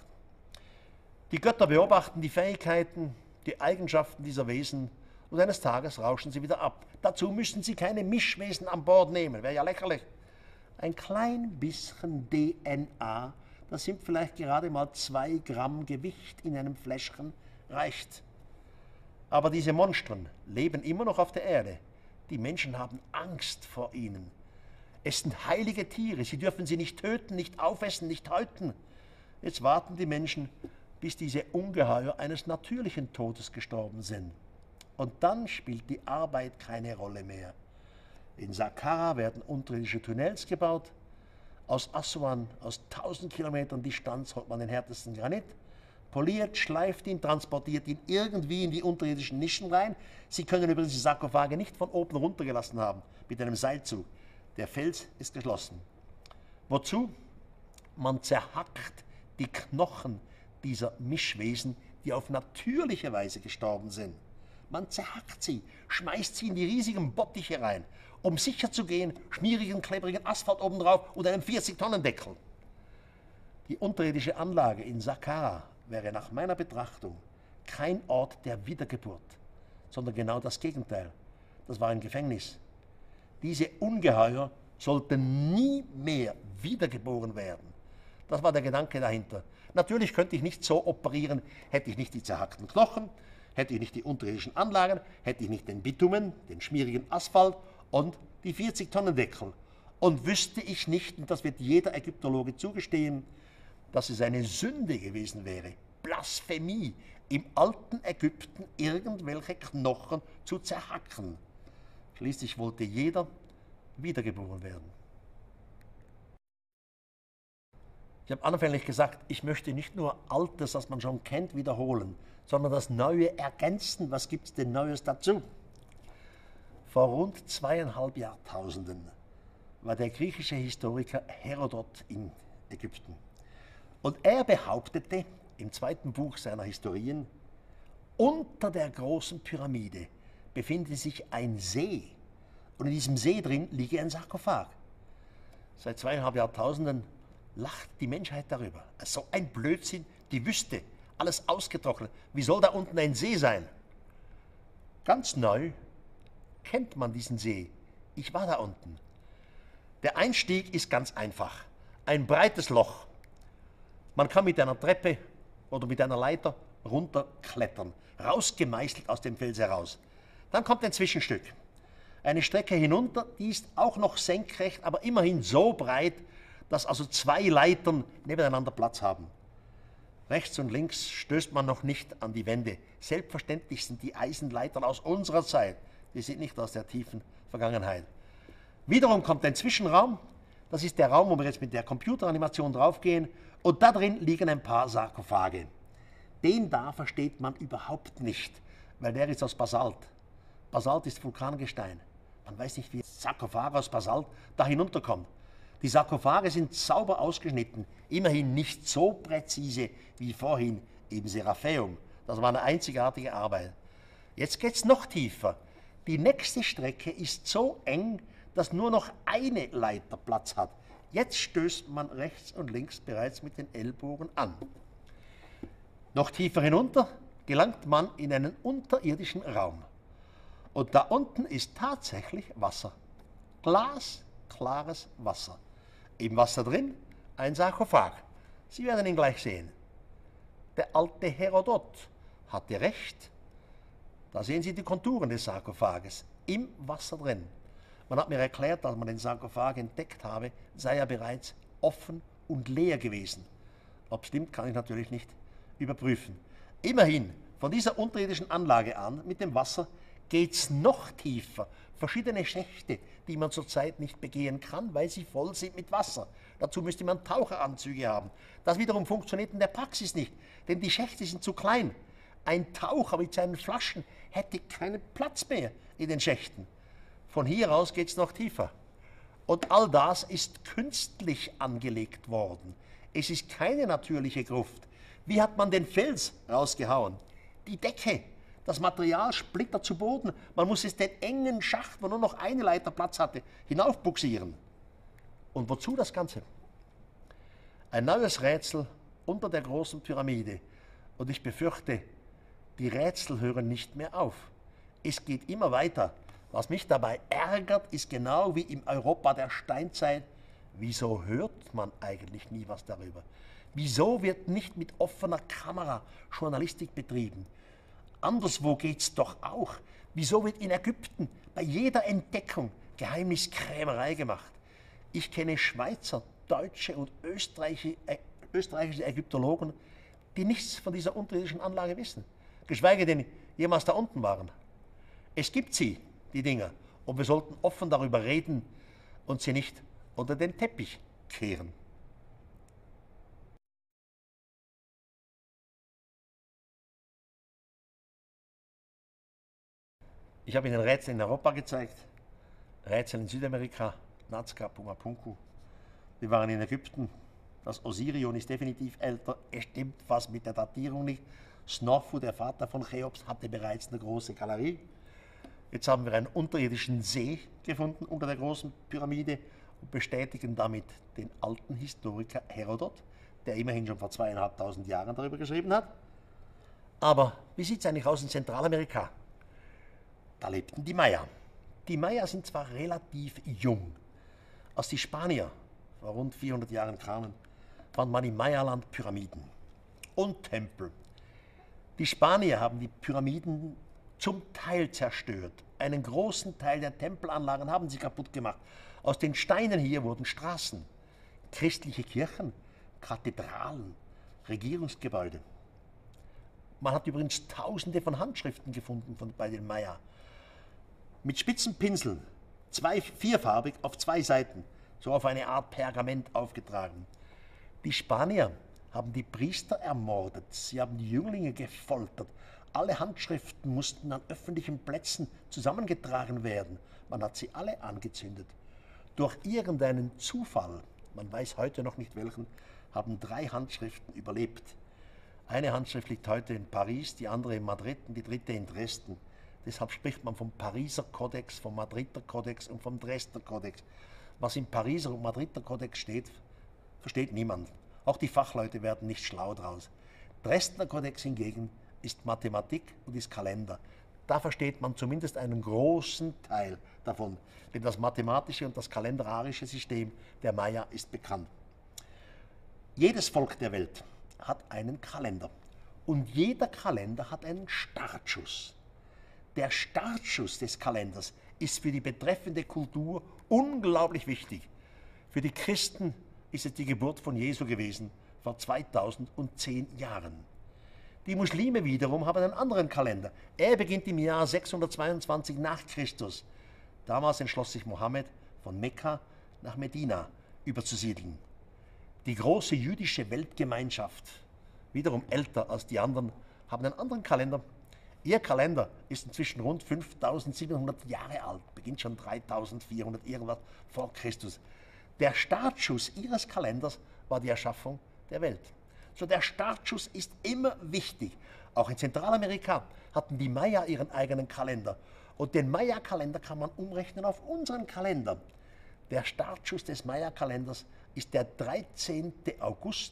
Die Götter beobachten die Fähigkeiten, die Eigenschaften dieser Wesen und eines Tages rauschen sie wieder ab. Dazu müssen sie keine Mischwesen an Bord nehmen, wäre ja lächerlich. Ein klein bisschen D N A, das sind vielleicht gerade mal zwei Gramm Gewicht in einem Fläschchen, reicht. Aber diese Monstren leben immer noch auf der Erde. Die Menschen haben Angst vor ihnen. Es sind heilige Tiere, sie dürfen sie nicht töten, nicht aufessen, nicht häuten. Jetzt warten die Menschen, bis diese Ungeheuer eines natürlichen Todes gestorben sind. Und dann spielt die Arbeit keine Rolle mehr. In Saqqara werden unterirdische Tunnels gebaut. Aus Assuan, aus tausend Kilometern Distanz, holt man den härtesten Granit, poliert, schleift ihn, transportiert ihn irgendwie in die unterirdischen Nischen rein. Sie können übrigens die Sarkophage nicht von oben runtergelassen haben, mit einem Seilzug. Der Fels ist geschlossen. Wozu? Man zerhackt die Knochen dieser Mischwesen, die auf natürliche Weise gestorben sind. Man zerhackt sie, schmeißt sie in die riesigen Bottiche rein, um sicher zu gehen, schmierigen, klebrigen Asphalt obendrauf und einen vierzig-Tonnen-Deckel. Die unterirdische Anlage in Saqqara wäre nach meiner Betrachtung kein Ort der Wiedergeburt, sondern genau das Gegenteil. Das war ein Gefängnis. Diese Ungeheuer sollten nie mehr wiedergeboren werden. Das war der Gedanke dahinter. Natürlich könnte ich nicht so operieren, hätte ich nicht die zerhackten Knochen, hätte ich nicht die unterirdischen Anlagen, hätte ich nicht den Bitumen, den schmierigen Asphalt und die vierzig-Tonnen-Deckel. Und wüsste ich nicht, und das wird jeder Ägyptologe zugestehen, dass es eine Sünde gewesen wäre, Blasphemie, im alten Ägypten irgendwelche Knochen zu zerhacken. Schließlich wollte jeder wiedergeboren werden. Ich habe anfänglich gesagt, ich möchte nicht nur Altes, das man schon kennt, wiederholen, sondern das Neue ergänzen. Was gibt es denn Neues dazu? Vor rund zweieinhalb Jahrtausenden war der griechische Historiker Herodot in Ägypten. Und er behauptete im zweiten Buch seiner Historien, unter der großen Pyramide befinde sich ein See und in diesem See drin liege ein Sarkophag. Seit zweieinhalb Jahrtausenden lacht die Menschheit darüber. So ein Blödsinn, die Wüste, alles ausgetrocknet. Wie soll da unten ein See sein? Ganz neu kennt man diesen See. Ich war da unten. Der Einstieg ist ganz einfach. Ein breites Loch. Man kann mit einer Treppe oder mit einer Leiter runterklettern, rausgemeißelt aus dem Fels heraus. Dann kommt ein Zwischenstück. Eine Strecke hinunter, die ist auch noch senkrecht, aber immerhin so breit, dass also zwei Leitern nebeneinander Platz haben. Rechts und links stößt man noch nicht an die Wände. Selbstverständlich sind die Eisenleitern aus unserer Zeit. Die sind nicht aus der tiefen Vergangenheit. Wiederum kommt ein Zwischenraum. Das ist der Raum, wo wir jetzt mit der Computeranimation draufgehen. Und da drin liegen ein paar Sarkophage. Den da versteht man überhaupt nicht, weil der ist aus Basalt. Basalt ist Vulkangestein. Man weiß nicht, wie ein Sarkophag aus Basalt da hinunterkommt. Die Sarkophage sind sauber ausgeschnitten, immerhin nicht so präzise wie vorhin im Seraphäum. Das war eine einzigartige Arbeit. Jetzt geht es noch tiefer. Die nächste Strecke ist so eng, dass nur noch eine Leiter Platz hat. Jetzt stößt man rechts und links bereits mit den Ellbogen an. Noch tiefer hinunter gelangt man in einen unterirdischen Raum. Und da unten ist tatsächlich Wasser. Glasklares Wasser. Im Wasser drin ein Sarkophag. Sie werden ihn gleich sehen. Der alte Herodot hatte recht. Da sehen Sie die Konturen des Sarkophages im Wasser drin. Man hat mir erklärt, als man den Sarkophag entdeckt habe, sei er bereits offen und leer gewesen. Ob es stimmt, kann ich natürlich nicht überprüfen. Immerhin, von dieser unterirdischen Anlage an, mit dem Wasser, geht es noch tiefer. Verschiedene Schächte, die man zurzeit nicht begehen kann, weil sie voll sind mit Wasser. Dazu müsste man Taucheranzüge haben. Das wiederum funktioniert in der Praxis nicht, denn die Schächte sind zu klein. Ein Taucher mit seinen Flaschen hätte keinen Platz mehr in den Schächten. Von hier aus geht es noch tiefer. Und all das ist künstlich angelegt worden. Es ist keine natürliche Gruft. Wie hat man den Fels rausgehauen? Die Decke. Das Material splittert zu Boden. Man muss es den engen Schacht, wo nur noch eine Leiter Platz hatte, hinaufbuxieren. Und wozu das Ganze? Ein neues Rätsel unter der großen Pyramide. Und ich befürchte, die Rätsel hören nicht mehr auf. Es geht immer weiter. Was mich dabei ärgert, ist genau wie im Europa der Steinzeit, wieso hört man eigentlich nie was darüber? Wieso wird nicht mit offener Kamera Journalistik betrieben? Anderswo geht es doch auch. Wieso wird in Ägypten bei jeder Entdeckung Geheimniskrämerei gemacht? Ich kenne Schweizer, deutsche und österreichische, äh, österreichische Ägyptologen, die nichts von dieser unterirdischen Anlage wissen, geschweige denn jemals da unten waren. Es gibt sie, die Dinger, und wir sollten offen darüber reden und sie nicht unter den Teppich kehren. Ich habe Ihnen Rätsel in Europa gezeigt, Rätsel in Südamerika, Nazca, Pumapunku. Wir waren in Ägypten. Das Osirion ist definitiv älter. Es stimmt was mit der Datierung nicht. Snorfu, der Vater von Cheops, hatte bereits eine große Galerie. Jetzt haben wir einen unterirdischen See gefunden unter der großen Pyramide und bestätigen damit den alten Historiker Herodot, der immerhin schon vor zweieinhalbtausend Jahren darüber geschrieben hat. Aber wie sieht es eigentlich aus in Zentralamerika? Da lebten die Maya. Die Maya sind zwar relativ jung. Als die Spanier vor rund vierhundert Jahren kamen, fand man im Mayaland Pyramiden und Tempel. Die Spanier haben die Pyramiden zum Teil zerstört. Einen großen Teil der Tempelanlagen haben sie kaputt gemacht. Aus den Steinen hier wurden Straßen, christliche Kirchen, Kathedralen, Regierungsgebäude. Man hat übrigens Tausende von Handschriften gefunden von, bei den Maya. Mit spitzen Pinseln, zwei, vierfarbig auf zwei Seiten, so auf eine Art Pergament aufgetragen. Die Spanier haben die Priester ermordet, sie haben die Jünglinge gefoltert. Alle Handschriften mussten an öffentlichen Plätzen zusammengetragen werden. Man hat sie alle angezündet. Durch irgendeinen Zufall, man weiß heute noch nicht welchen, haben drei Handschriften überlebt. Eine Handschrift liegt heute in Paris, die andere in Madrid und die dritte in Dresden. Deshalb spricht man vom Pariser Kodex, vom Madrider Kodex und vom Dresdner Kodex. Was im Pariser und Madrider Kodex steht, versteht niemand. Auch die Fachleute werden nicht schlau draus. Dresdner Kodex hingegen ist Mathematik und ist Kalender. Da versteht man zumindest einen großen Teil davon, denn das mathematische und das kalenderarische System der Maya ist bekannt. Jedes Volk der Welt hat einen Kalender und jeder Kalender hat einen Startschuss. Der Startschuss des Kalenders ist für die betreffende Kultur unglaublich wichtig. Für die Christen ist es die Geburt von Jesu gewesen, vor zweitausendzehn Jahren. Die Muslime wiederum haben einen anderen Kalender. Er beginnt im Jahr sechshundertzweiundzwanzig nach Christus. Damals entschloss sich Mohammed, von Mekka nach Medina überzusiedeln. Die große jüdische Weltgemeinschaft, wiederum älter als die anderen, haben einen anderen Kalender. Ihr Kalender ist inzwischen rund fünftausendsiebenhundert Jahre alt, beginnt schon dreitausendvierhundert irgendwas vor Christus. Der Startschuss ihres Kalenders war die Erschaffung der Welt. So, der Startschuss ist immer wichtig. Auch in Zentralamerika hatten die Maya ihren eigenen Kalender. Und den Maya-Kalender kann man umrechnen auf unseren Kalender. Der Startschuss des Maya-Kalenders ist der dreizehnte August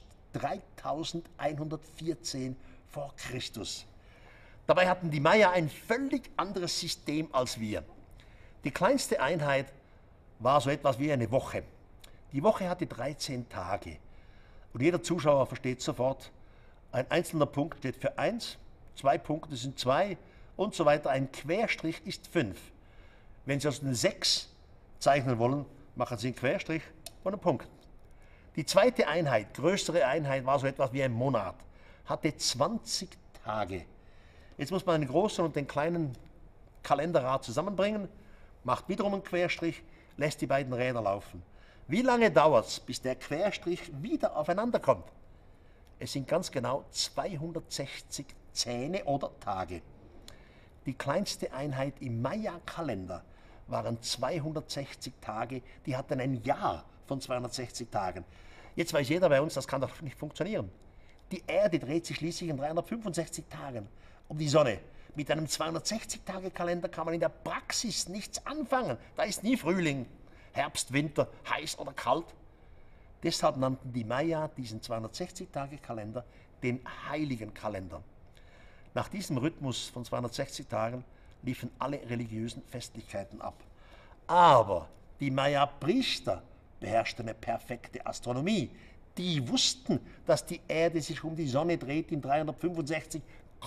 dreitausendeinhundertvierzehn vor Christus. Dabei hatten die Maya ein völlig anderes System als wir. Die kleinste Einheit war so etwas wie eine Woche. Die Woche hatte dreizehn Tage. Und jeder Zuschauer versteht sofort, ein einzelner Punkt steht für eins, zwei Punkte sind zwei und so weiter. Ein Querstrich ist fünf. Wenn Sie also eine sechs zeichnen wollen, machen Sie einen Querstrich und einen Punkt. Die zweite Einheit, größere Einheit, war so etwas wie ein Monat, hatte zwanzig Tage. Jetzt muss man den großen und den kleinen Kalenderrad zusammenbringen, macht wiederum einen Querstrich, lässt die beiden Räder laufen. Wie lange dauert es, bis der Querstrich wieder aufeinander kommt? Es sind ganz genau zweihundertsechzig Zähne oder Tage. Die kleinste Einheit im Maya-Kalender waren zweihundertsechzig Tage, die hatten ein Jahr von zweihundertsechzig Tagen. Jetzt weiß jeder bei uns, das kann doch nicht funktionieren. Die Erde dreht sich schließlich in dreihundertfünfundsechzig Tagen um die Sonne. Mit einem zweihundertsechzig-Tage-Kalender kann man in der Praxis nichts anfangen. Da ist nie Frühling, Herbst, Winter, heiß oder kalt. Deshalb nannten die Maya diesen zweihundertsechzig-Tage-Kalender den Heiligen Kalender. Nach diesem Rhythmus von zweihundertsechzig Tagen liefen alle religiösen Festlichkeiten ab. Aber die Maya-Priester beherrschten eine perfekte Astronomie. Die wussten, dass die Erde sich um die Sonne dreht in dreihundertfünfundsechzig,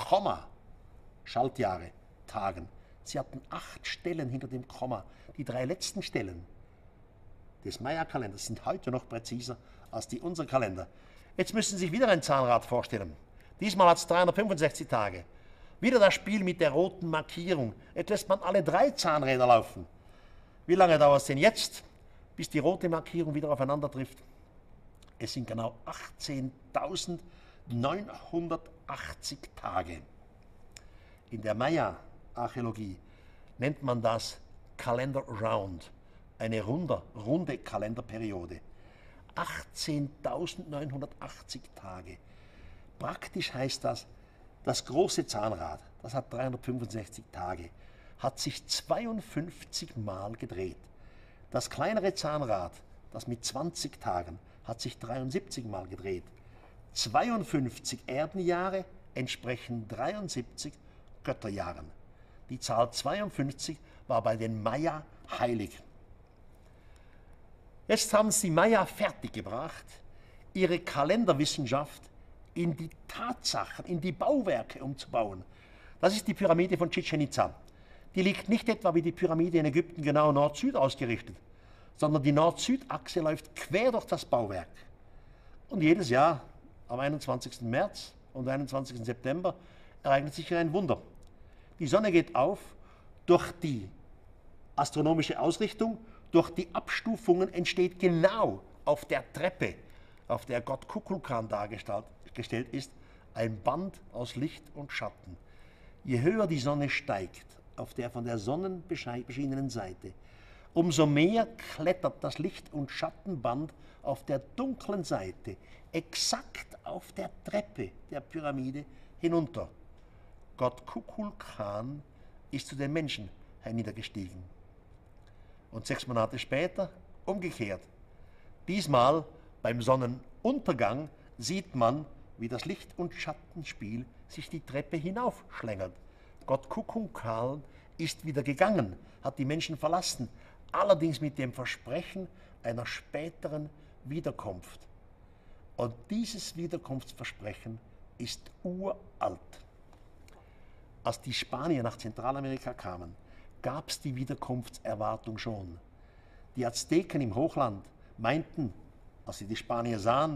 Schaltjahre, Tagen. Sie hatten acht Stellen hinter dem Komma. Die drei letzten Stellen des Maya-Kalenders sind heute noch präziser als die unserer Kalender. Jetzt müssen Sie sich wieder ein Zahnrad vorstellen. Diesmal hat es dreihundertfünfundsechzig Tage. Wieder das Spiel mit der roten Markierung. Jetzt lässt man alle drei Zahnräder laufen. Wie lange dauert es denn jetzt, bis die rote Markierung wieder aufeinander trifft? Es sind genau achtzehntausendneunhundertachtzig Tage. In der Maya-Archäologie nennt man das Calendar Round, eine runde, runde Kalenderperiode. achtzehntausendneunhundertachtzig Tage. Praktisch heißt das, das große Zahnrad, das hat dreihundertfünfundsechzig Tage, hat sich zweiundfünfzig Mal gedreht. Das kleinere Zahnrad, das mit zwanzig Tagen, hat sich dreiundsiebzig Mal gedreht. zweiundfünfzig Erdenjahre entsprechen dreiundsiebzig Götterjahren. Die Zahl zweiundfünfzig war bei den Maya heilig. Jetzt haben es die Maya fertiggebracht, ihre Kalenderwissenschaft in die Tatsachen, in die Bauwerke umzubauen. Das ist die Pyramide von Chichen Itza. Die liegt nicht etwa wie die Pyramide in Ägypten genau Nord-Süd ausgerichtet, sondern die Nord-Süd-Achse läuft quer durch das Bauwerk. Und jedes Jahr am einundzwanzigsten März und einundzwanzigsten September ereignet sich ein Wunder. Die Sonne geht auf, durch die astronomische Ausrichtung, durch die Abstufungen entsteht genau auf der Treppe, auf der Gott Kukulkan dargestellt ist, ein Band aus Licht und Schatten. Je höher die Sonne steigt, auf der von der Sonne beschienenen Seite, umso mehr klettert das Licht- und Schattenband auf der dunklen Seite, exakt auf der Treppe der Pyramide hinunter. Gott Kukulkan ist zu den Menschen herniedergestiegen. Und sechs Monate später umgekehrt. Diesmal beim Sonnenuntergang sieht man, wie das Licht- und Schattenspiel sich die Treppe hinaufschlängelt. Gott Kukulkan ist wieder gegangen, hat die Menschen verlassen, allerdings mit dem Versprechen einer späteren Wiederkunft. Und dieses Wiederkunftsversprechen ist uralt. Als die Spanier nach Zentralamerika kamen, gab es die Wiederkunftserwartung schon. Die Azteken im Hochland meinten, als sie die Spanier sahen,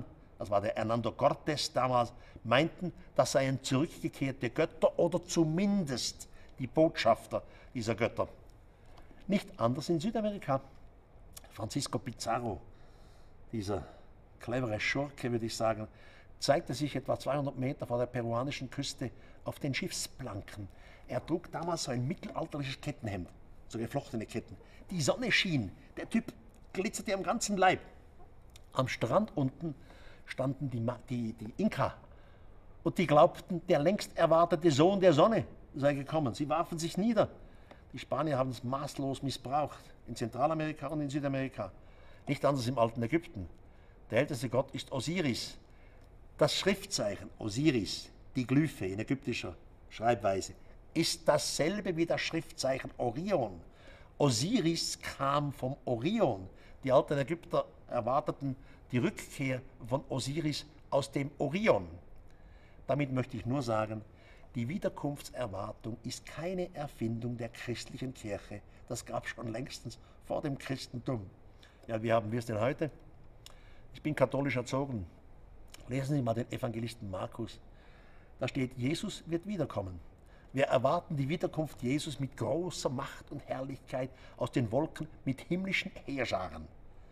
das war der Hernando Cortés damals, meinten, das seien zurückgekehrte Götter oder zumindest die Botschafter dieser Götter. Nicht anders in Südamerika. Francisco Pizarro, dieser clevere Schurke, würde ich sagen, zeigte sich etwa zweihundert Meter vor der peruanischen Küste auf den Schiffsplanken. Er trug damals so ein mittelalterliches Kettenhemd, so geflochtene Ketten. Die Sonne schien, der Typ glitzerte am ganzen Leib. Am Strand unten standen die, die, die Inka und die glaubten, der längst erwartete Sohn der Sonne sei gekommen. Sie warfen sich nieder. Die Spanier haben es maßlos missbraucht, in Zentralamerika und in Südamerika. Nicht anders im alten Ägypten. Der älteste Gott ist Osiris. Das Schriftzeichen Osiris, die Glyphe in ägyptischer Schreibweise, ist dasselbe wie das Schriftzeichen Orion. Osiris kam vom Orion. Die alten Ägypter erwarteten die Rückkehr von Osiris aus dem Orion. Damit möchte ich nur sagen, die Wiederkunftserwartung ist keine Erfindung der christlichen Kirche. Das gab es schon längstens vor dem Christentum. Ja, wie haben wir es denn heute? Ich bin katholisch erzogen. Lesen Sie mal den Evangelisten Markus. Da steht, Jesus wird wiederkommen. Wir erwarten die Wiederkunft Jesus mit großer Macht und Herrlichkeit aus den Wolken mit himmlischen Heerscharen.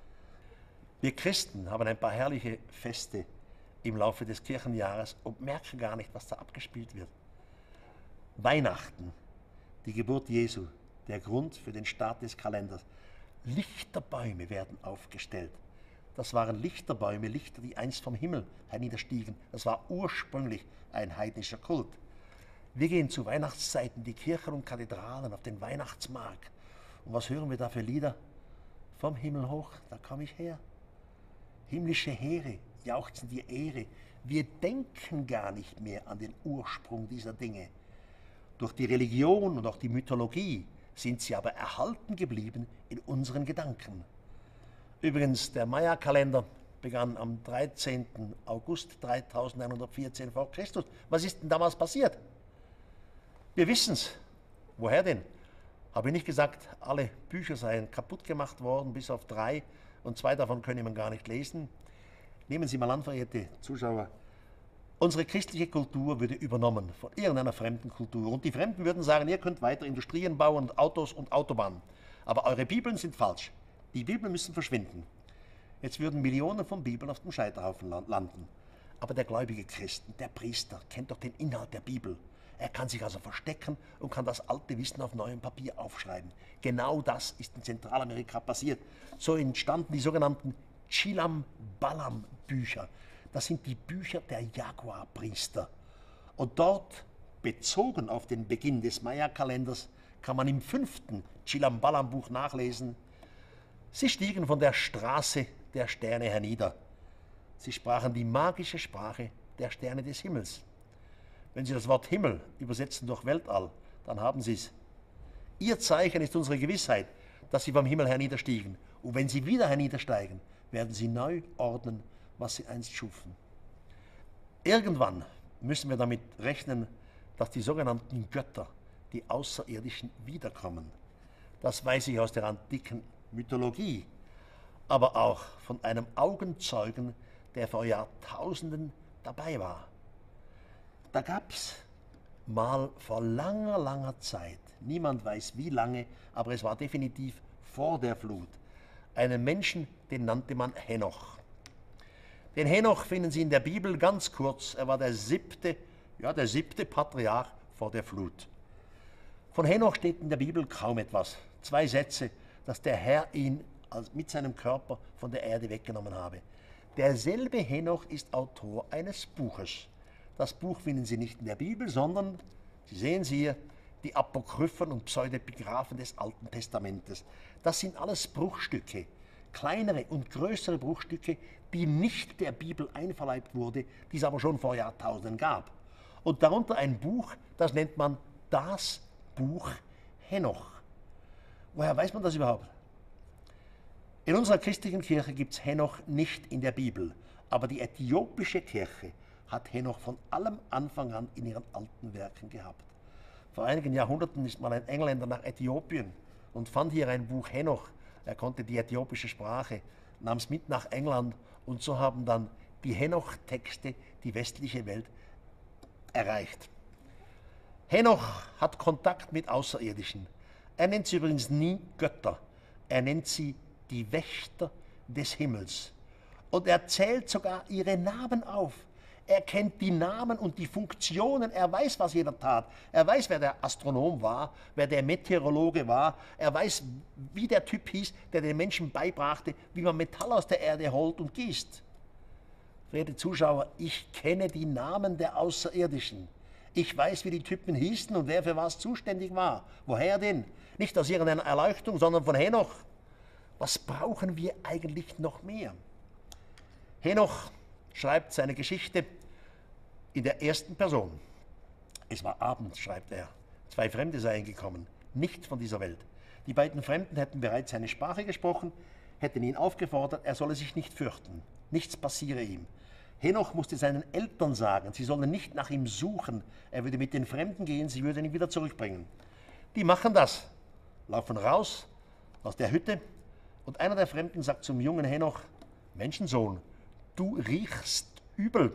Wir Christen haben ein paar herrliche Feste im Laufe des Kirchenjahres und merken gar nicht, was da abgespielt wird. Weihnachten, die Geburt Jesu, der Grund für den Start des Kalenders. Lichterbäume werden aufgestellt. Das waren Lichterbäume, Lichter, die einst vom Himmel herniederstiegen. Das war ursprünglich ein heidnischer Kult. Wir gehen zu Weihnachtszeiten, die Kirchen und Kathedralen, auf den Weihnachtsmarkt. Und was hören wir da für Lieder? Vom Himmel hoch, da komme ich her. Himmlische Heere jauchzen dir Ehre. Wir denken gar nicht mehr an den Ursprung dieser Dinge. Durch die Religion und auch die Mythologie sind sie aber erhalten geblieben in unseren Gedanken. Übrigens, der Maya-Kalender begann am dreizehnten August dreitausendeinhundertvierzehn vor Christus. Was ist denn damals passiert? Wir wissen es. Woher denn? Habe ich nicht gesagt, alle Bücher seien kaputt gemacht worden, bis auf drei, und zwei davon könne man gar nicht lesen. Nehmen Sie mal an, verehrte Zuschauer, unsere christliche Kultur würde übernommen von irgendeiner fremden Kultur. Und die Fremden würden sagen, ihr könnt weiter Industrien bauen und Autos und Autobahnen. Aber eure Bibeln sind falsch. Die Bibeln müssen verschwinden. Jetzt würden Millionen von Bibeln auf dem Scheiterhaufen landen. Aber der gläubige Christen, der Priester, kennt doch den Inhalt der Bibel. Er kann sich also verstecken und kann das alte Wissen auf neuem Papier aufschreiben. Genau das ist in Zentralamerika passiert. So entstanden die sogenannten Chilam-Balam-Bücher. Das sind die Bücher der Jaguar-Priester. Und dort, bezogen auf den Beginn des Maya-Kalenders, kann man im fünften Chilam-Balam-Buch nachlesen: Sie stiegen von der Straße der Sterne hernieder. Sie sprachen die magische Sprache der Sterne des Himmels. Wenn Sie das Wort Himmel übersetzen durch Weltall, dann haben Sie es. Ihr Zeichen ist unsere Gewissheit, dass Sie vom Himmel herniederstiegen. Und wenn Sie wieder herniedersteigen, werden Sie neu ordnen, was Sie einst schufen. Irgendwann müssen wir damit rechnen, dass die sogenannten Götter, die Außerirdischen, wiederkommen. Das weiß ich aus der antiken Mythologie, aber auch von einem Augenzeugen, der vor Jahrtausenden dabei war. Da gab es mal vor langer, langer Zeit, niemand weiß wie lange, aber es war definitiv vor der Flut, einen Menschen, den nannte man Henoch. Den Henoch finden Sie in der Bibel ganz kurz. Er war der siebte, ja, der siebte Patriarch vor der Flut. Von Henoch steht in der Bibel kaum etwas. Zwei Sätze, dass der Herr ihn mit seinem Körper von der Erde weggenommen habe. Derselbe Henoch ist Autor eines Buches. Das Buch finden Sie nicht in der Bibel, sondern, Sie sehen sie hier, die Apokryphen und Pseudepigraphen des Alten Testamentes. Das sind alles Bruchstücke, kleinere und größere Bruchstücke, die nicht der Bibel einverleibt wurde, die es aber schon vor Jahrtausenden gab. Und darunter ein Buch, das nennt man das Buch Henoch. Woher weiß man das überhaupt? In unserer christlichen Kirche gibt es Henoch nicht in der Bibel, aber die äthiopische Kirche hat Henoch von allem Anfang an in ihren alten Werken gehabt. Vor einigen Jahrhunderten ist mal ein Engländer nach Äthiopien und fand hier ein Buch Henoch. Er konnte die äthiopische Sprache, nahm es mit nach England und so haben dann die Henoch-Texte die westliche Welt erreicht. Henoch hat Kontakt mit Außerirdischen. Er nennt sie übrigens nie Götter, er nennt sie die Wächter des Himmels. Und er zählt sogar ihre Namen auf. Er kennt die Namen und die Funktionen, er weiß, was jeder tat. Er weiß, wer der Astronom war, wer der Meteorologe war. Er weiß, wie der Typ hieß, der den Menschen beibrachte, wie man Metall aus der Erde holt und gießt. Verehrte Zuschauer, ich kenne die Namen der Außerirdischen. Ich weiß, wie die Typen hießen und wer für was zuständig war. Woher denn? Nicht aus irgendeiner Erleuchtung, sondern von Henoch. Was brauchen wir eigentlich noch mehr? Henoch schreibt seine Geschichte in der ersten Person. Es war Abend, schreibt er. Zwei Fremde seien gekommen, nicht von dieser Welt. Die beiden Fremden hätten bereits seine Sprache gesprochen, hätten ihn aufgefordert, er solle sich nicht fürchten. Nichts passiere ihm. Henoch musste seinen Eltern sagen, sie sollen nicht nach ihm suchen. Er würde mit den Fremden gehen, sie würden ihn wieder zurückbringen. Die machen das, laufen raus aus der Hütte und einer der Fremden sagt zum jungen Henoch, Menschensohn, du riechst übel.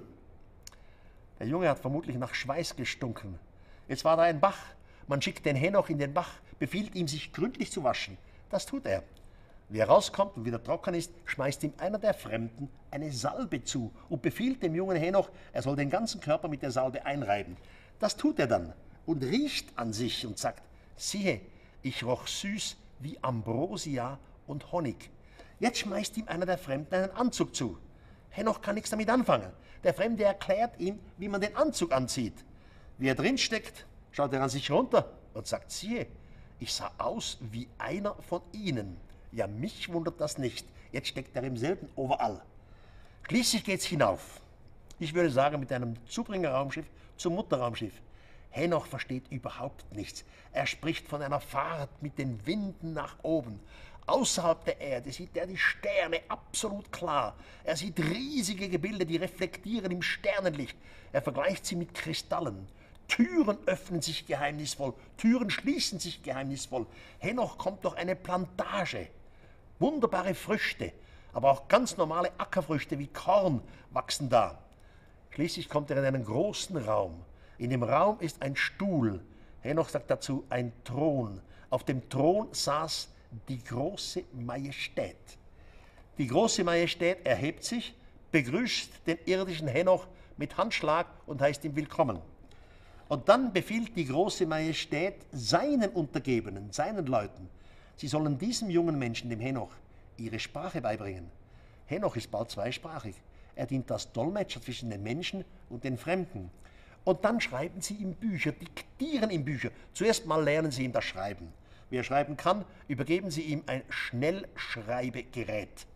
Der Junge hat vermutlich nach Schweiß gestunken. Jetzt war da ein Bach. Man schickt den Henoch in den Bach, befiehlt ihm, sich gründlich zu waschen. Das tut er. Wie er rauskommt und wieder trocken ist, schmeißt ihm einer der Fremden eine Salbe zu und befiehlt dem jungen Henoch, er soll den ganzen Körper mit der Salbe einreiben. Das tut er dann und riecht an sich und sagt, siehe, ich roch süß wie Ambrosia und Honig. Jetzt schmeißt ihm einer der Fremden einen Anzug zu. Henoch kann nichts damit anfangen. Der Fremde erklärt ihm, wie man den Anzug anzieht. Wie er drinsteckt, schaut er an sich runter und sagt, siehe, ich sah aus wie einer von ihnen. Ja, mich wundert das nicht. Jetzt steckt er im selben Overall. Schließlich geht's hinauf. Ich würde sagen, mit einem Zubringerraumschiff zum Mutterraumschiff. Henoch versteht überhaupt nichts. Er spricht von einer Fahrt mit den Winden nach oben. Außerhalb der Erde sieht er die Sterne absolut klar. Er sieht riesige Gebilde, die reflektieren im Sternenlicht. Er vergleicht sie mit Kristallen. Türen öffnen sich geheimnisvoll, Türen schließen sich geheimnisvoll. Henoch kommt durch eine Plantage. Wunderbare Früchte, aber auch ganz normale Ackerfrüchte wie Korn wachsen da. Schließlich kommt er in einen großen Raum. In dem Raum ist ein Stuhl. Henoch sagt dazu ein Thron. Auf dem Thron saß die große Majestät. Die große Majestät erhebt sich, begrüßt den irdischen Henoch mit Handschlag und heißt ihm willkommen. Und dann befiehlt die große Majestät seinen Untergebenen, seinen Leuten, sie sollen diesem jungen Menschen, dem Henoch, ihre Sprache beibringen. Henoch ist bald zweisprachig. Er dient als Dolmetscher zwischen den Menschen und den Fremden. Und dann schreiben sie ihm Bücher, diktieren ihm Bücher. Zuerst mal lernen sie ihm das Schreiben. Wer schreiben kann, übergeben sie ihm ein Schnellschreibegerät.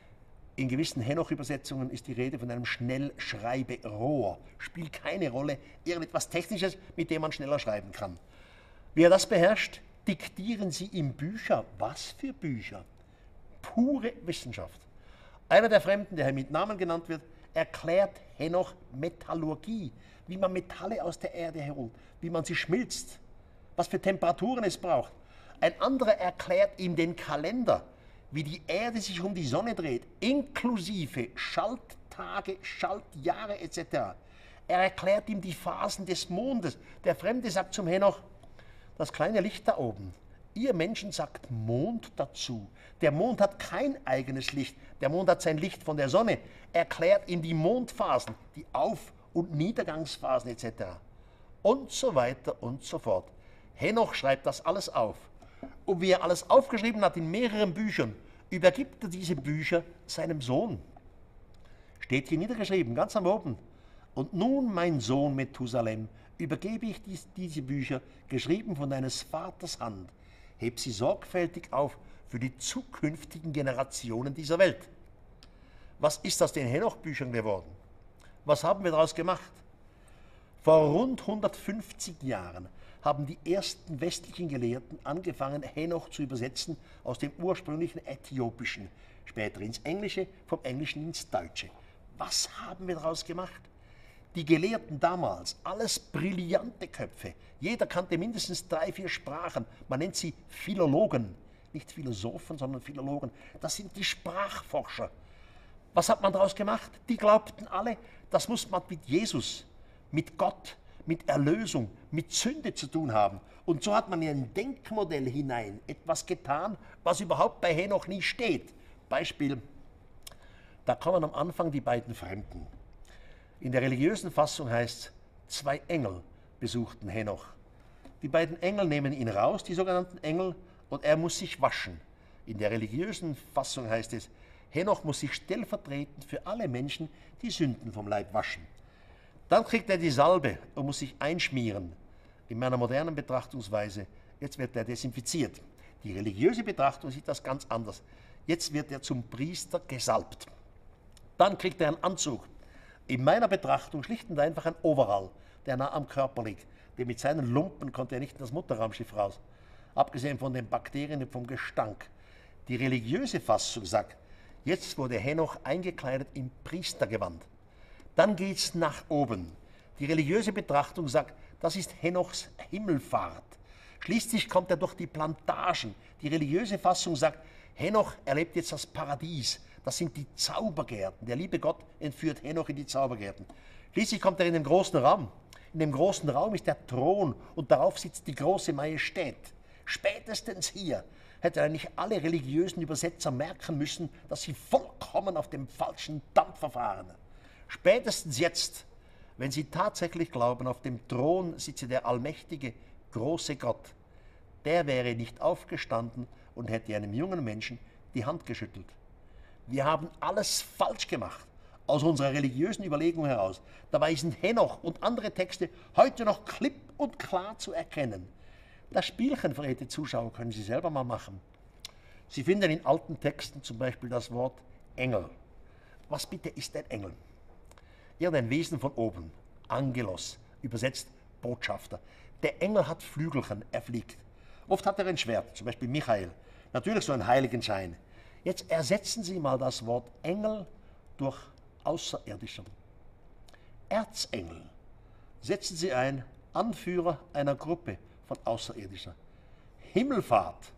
In gewissen Henoch-Übersetzungen ist die Rede von einem Schnellschreiberohr. Spielt keine Rolle, irgendetwas Technisches, mit dem man schneller schreiben kann. Wer das beherrscht, diktieren sie ihm Bücher. Was für Bücher? Pure Wissenschaft. Einer der Fremden, der hier mit Namen genannt wird, erklärt Henoch Metallurgie, wie man Metalle aus der Erde holt, wie man sie schmilzt, was für Temperaturen es braucht. Ein anderer erklärt ihm den Kalender, wie die Erde sich um die Sonne dreht, inklusive Schalttage, Schaltjahre et cetera. Er erklärt ihm die Phasen des Mondes. Der Fremde sagt zum Henoch, das kleine Licht da oben, ihr Menschen sagt Mond dazu. Der Mond hat kein eigenes Licht, der Mond hat sein Licht von der Sonne. Er erklärt ihm die Mondphasen, die Auf- und Niedergangsphasen et cetera. Und so weiter und so fort. Henoch schreibt das alles auf. Und wie er alles aufgeschrieben hat in mehreren Büchern, übergibt er diese Bücher seinem Sohn. Steht hier niedergeschrieben, ganz am oben. Und nun, mein Sohn Methusalem, übergebe ich dies, diese Bücher, geschrieben von deines Vaters Hand. Heb sie sorgfältig auf für die zukünftigen Generationen dieser Welt. Was ist aus den Henoch-Büchern geworden? Was haben wir daraus gemacht? Vor rund hundertfünfzig Jahren haben die ersten westlichen Gelehrten angefangen, Henoch zu übersetzen aus dem ursprünglichen Äthiopischen, später ins Englische, vom Englischen ins Deutsche. Was haben wir daraus gemacht? Die Gelehrten damals, alles brillante Köpfe, jeder kannte mindestens drei, vier Sprachen, man nennt sie Philologen, nicht Philosophen, sondern Philologen, das sind die Sprachforscher. Was hat man daraus gemacht? Die glaubten alle, das muss man mit Jesus, mit Gott, mit Erlösung, mit Sünde zu tun haben. Und so hat man in ein Denkmodell hinein etwas getan, was überhaupt bei Henoch nie steht. Beispiel, da kommen am Anfang die beiden Fremden. In der religiösen Fassung heißt es, zwei Engel besuchten Henoch. Die beiden Engel nehmen ihn raus, die sogenannten Engel, und er muss sich waschen. In der religiösen Fassung heißt es, Henoch muss sich stellvertretend für alle Menschen die Sünden vom Leib waschen. Dann kriegt er die Salbe und muss sich einschmieren. In meiner modernen Betrachtungsweise, jetzt wird er desinfiziert. Die religiöse Betrachtung sieht das ganz anders. Jetzt wird er zum Priester gesalbt. Dann kriegt er einen Anzug. In meiner Betrachtung schlicht und einfach ein Overall, der nah am Körper liegt. Denn mit seinen Lumpen konnte er nicht in das Mutterraumschiff raus. Abgesehen von den Bakterien und vom Gestank. Die religiöse Fassung sagt, jetzt wurde Henoch eingekleidet im Priestergewand. Dann geht es nach oben. Die religiöse Betrachtung sagt, das ist Henochs Himmelfahrt. Schließlich kommt er durch die Plantagen. Die religiöse Fassung sagt, Henoch erlebt jetzt das Paradies. Das sind die Zaubergärten. Der liebe Gott entführt Henoch in die Zaubergärten. Schließlich kommt er in den großen Raum. In dem großen Raum ist der Thron und darauf sitzt die große Majestät. Spätestens hier hätten eigentlich alle religiösen Übersetzer merken müssen, dass sie vollkommen auf dem falschen Dampfer fahren. Spätestens jetzt, wenn sie tatsächlich glauben, auf dem Thron sitze der allmächtige, große Gott, der wäre nicht aufgestanden und hätte einem jungen Menschen die Hand geschüttelt. Wir haben alles falsch gemacht, aus unserer religiösen Überlegung heraus. Dabei sind Henoch und andere Texte heute noch klipp und klar zu erkennen. Das Spielchen, verehrte Zuschauer, können Sie selber mal machen. Sie finden in alten Texten zum Beispiel das Wort Engel. Was bitte ist ein Engel? Irgendein Wesen von oben, Angelos, übersetzt Botschafter. Der Engel hat Flügelchen, er fliegt. Oft hat er ein Schwert, zum Beispiel Michael. Natürlich so einen Heiligenschein. Jetzt ersetzen Sie mal das Wort Engel durch Außerirdischer. Erzengel. Setzen Sie ein, Anführer einer Gruppe von Außerirdischer. Himmelfahrt.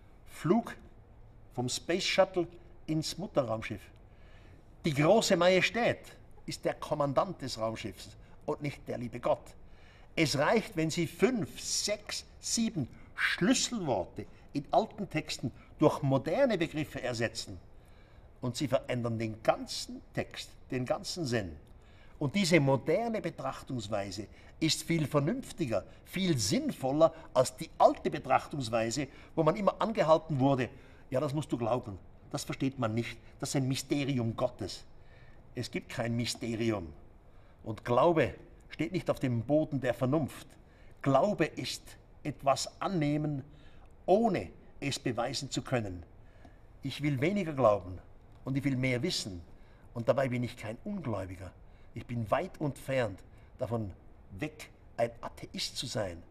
Flug vom Space Shuttle ins Mutterraumschiff. Die große Majestät ist der Kommandant des Raumschiffs und nicht der liebe Gott. Es reicht, wenn Sie fünf, sechs, sieben Schlüsselworte in alten Texten durch moderne Begriffe ersetzen und Sie verändern den ganzen Text, den ganzen Sinn. Und diese moderne Betrachtungsweise ist viel vernünftiger, viel sinnvoller als die alte Betrachtungsweise, wo man immer angehalten wurde, ja, das musst du glauben, das versteht man nicht, das ist ein Mysterium Gottes. Es gibt kein Mysterium. Und Glaube steht nicht auf dem Boden der Vernunft. Glaube ist etwas annehmen, ohne es beweisen zu können. Ich will weniger glauben und ich will mehr wissen. Und dabei bin ich kein Ungläubiger. Ich bin weit entfernt davon weg, ein Atheist zu sein.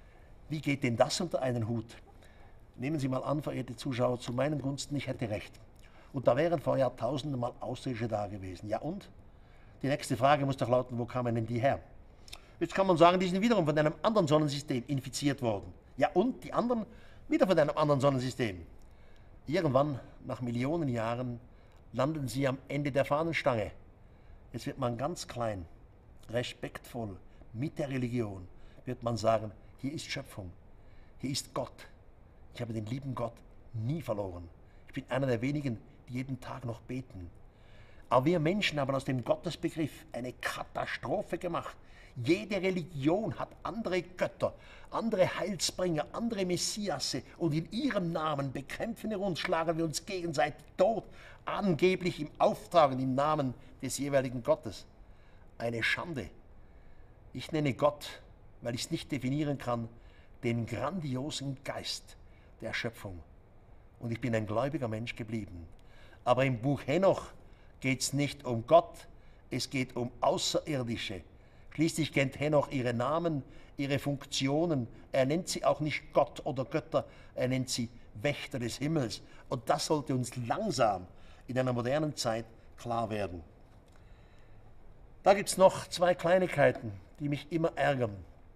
Wie geht denn das unter einen Hut? Nehmen Sie mal an, verehrte Zuschauer, zu meinen Gunsten, ich hätte recht. Und da wären vor Jahrtausenden mal Außerirdische da gewesen. Ja und? Die nächste Frage muss doch lauten, wo kamen denn die her? Jetzt kann man sagen, die sind wiederum von einem anderen Sonnensystem infiziert worden. Ja und? Die anderen wieder von einem anderen Sonnensystem. Irgendwann, nach Millionen Jahren, landen sie am Ende der Fahnenstange. Jetzt wird man ganz klein, respektvoll, mit der Religion, wird man sagen, hier ist Schöpfung, hier ist Gott. Ich habe den lieben Gott nie verloren. Ich bin einer der wenigen, die jeden Tag noch beten. Aber wir Menschen haben aus dem Gottesbegriff eine Katastrophe gemacht. Jede Religion hat andere Götter, andere Heilsbringer, andere Messiasse und in ihrem Namen bekämpfen wir uns, schlagen wir uns gegenseitig tot, angeblich im Auftrag und im Namen des jeweiligen Gottes. Eine Schande. Ich nenne Gott, weil ich es nicht definieren kann, den grandiosen Geist der Schöpfung. Und ich bin ein gläubiger Mensch geblieben. Aber im Buch Henoch geht es nicht um Gott, es geht um Außerirdische. Schließlich kennt Henoch ihre Namen, ihre Funktionen. Er nennt sie auch nicht Gott oder Götter, er nennt sie Wächter des Himmels. Und das sollte uns langsam in einer modernen Zeit klar werden. Da gibt es noch zwei Kleinigkeiten, die mich immer ärgern.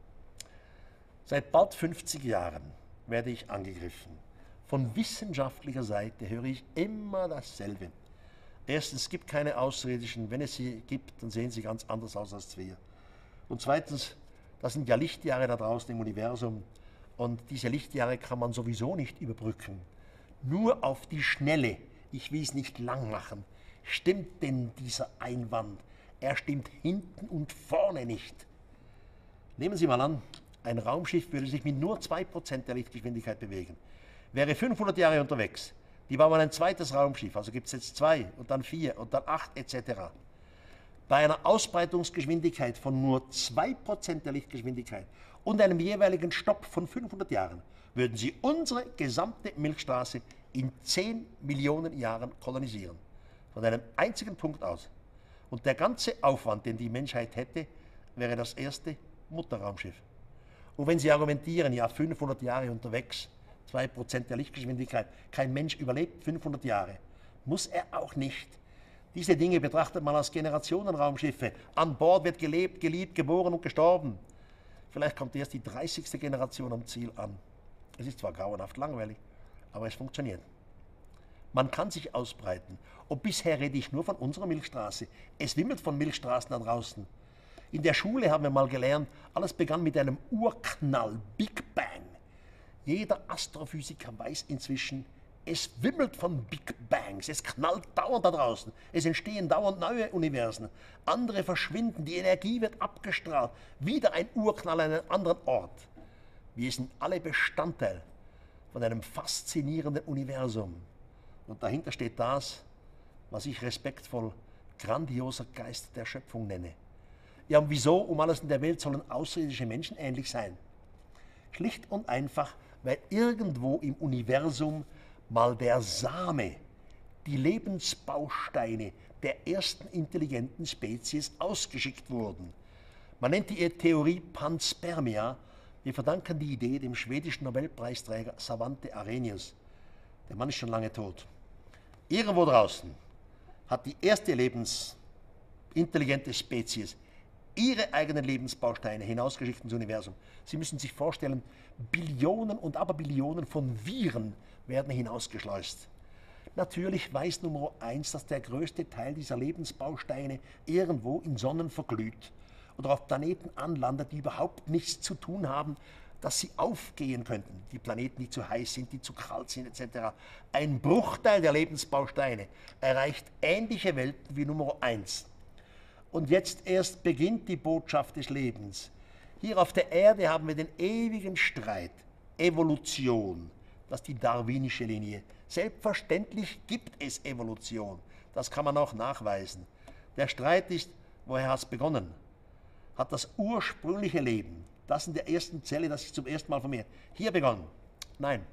Seit bald fünfzig Jahren werde ich angegriffen. Von wissenschaftlicher Seite höre ich immer dasselbe. Erstens, es gibt keine Außerirdischen. Wenn es sie gibt, dann sehen sie ganz anders aus als wir. Und zweitens, das sind ja Lichtjahre da draußen im Universum. Und diese Lichtjahre kann man sowieso nicht überbrücken. Nur auf die Schnelle, ich will es nicht lang machen, stimmt denn dieser Einwand. Er stimmt hinten und vorne nicht. Nehmen Sie mal an, ein Raumschiff würde sich mit nur zwei Prozent der Lichtgeschwindigkeit bewegen. Wäre fünfhundert Jahre unterwegs. Die bauen ein zweites Raumschiff, also gibt es jetzt zwei und dann vier und dann acht et cetera. Bei einer Ausbreitungsgeschwindigkeit von nur zwei Prozent der Lichtgeschwindigkeit und einem jeweiligen Stopp von fünfhundert Jahren würden sie unsere gesamte Milchstraße in zehn Millionen Jahren kolonisieren. Von einem einzigen Punkt aus. Und der ganze Aufwand, den die Menschheit hätte, wäre das erste Mutterraumschiff. Und wenn Sie argumentieren, ja, fünfhundert Jahre unterwegs, zwei Prozent der Lichtgeschwindigkeit, kein Mensch überlebt fünfhundert Jahre, muss er auch nicht. Diese Dinge betrachtet man als Generationenraumschiffe. An Bord wird gelebt, geliebt, geboren und gestorben. Vielleicht kommt erst die dreißigste Generation am Ziel an. Es ist zwar grauenhaft langweilig, aber es funktioniert. Man kann sich ausbreiten. Und bisher rede ich nur von unserer Milchstraße. Es wimmelt von Milchstraßen da draußen. In der Schule haben wir mal gelernt, alles begann mit einem Urknall, Big Bang. Jeder Astrophysiker weiß inzwischen, es wimmelt von Big Bangs, es knallt dauernd da draußen, es entstehen dauernd neue Universen, andere verschwinden, die Energie wird abgestrahlt, wieder ein Urknall an einem anderen Ort. Wir sind alle Bestandteil von einem faszinierenden Universum. Und dahinter steht das, was ich respektvoll grandioser Geist der Schöpfung nenne. Ja, und wieso um alles in der Welt sollen außerirdische Menschen ähnlich sein? Schlicht und einfach, weil irgendwo im Universum mal der Same, die Lebensbausteine der ersten intelligenten Spezies ausgeschickt wurden. Man nennt die Theorie Panspermia. Wir verdanken die Idee dem schwedischen Nobelpreisträger Svante Arrhenius. Der Mann ist schon lange tot. Irgendwo draußen hat die erste lebensintelligente Spezies ihre eigenen Lebensbausteine hinausgeschickt ins Universum. Sie müssen sich vorstellen, Billionen und Aberbillionen von Viren werden hinausgeschleust. Natürlich weiß Nummer eins, dass der größte Teil dieser Lebensbausteine irgendwo in Sonnen verglüht oder auf Planeten anlandet, die überhaupt nichts zu tun haben, dass sie aufgehen könnten. Die Planeten, die zu heiß sind, die zu kalt sind, et cetera. Ein Bruchteil der Lebensbausteine erreicht ähnliche Welten wie Nummer eins. Und jetzt erst beginnt die Botschaft des Lebens. Hier auf der Erde haben wir den ewigen Streit, Evolution, das ist die darwinische Linie. Selbstverständlich gibt es Evolution, das kann man auch nachweisen. Der Streit ist, woher hat es begonnen? Hat das ursprüngliche Leben, das in der ersten Zelle, das sich zum ersten Mal vermehrt, hier begonnen? Nein.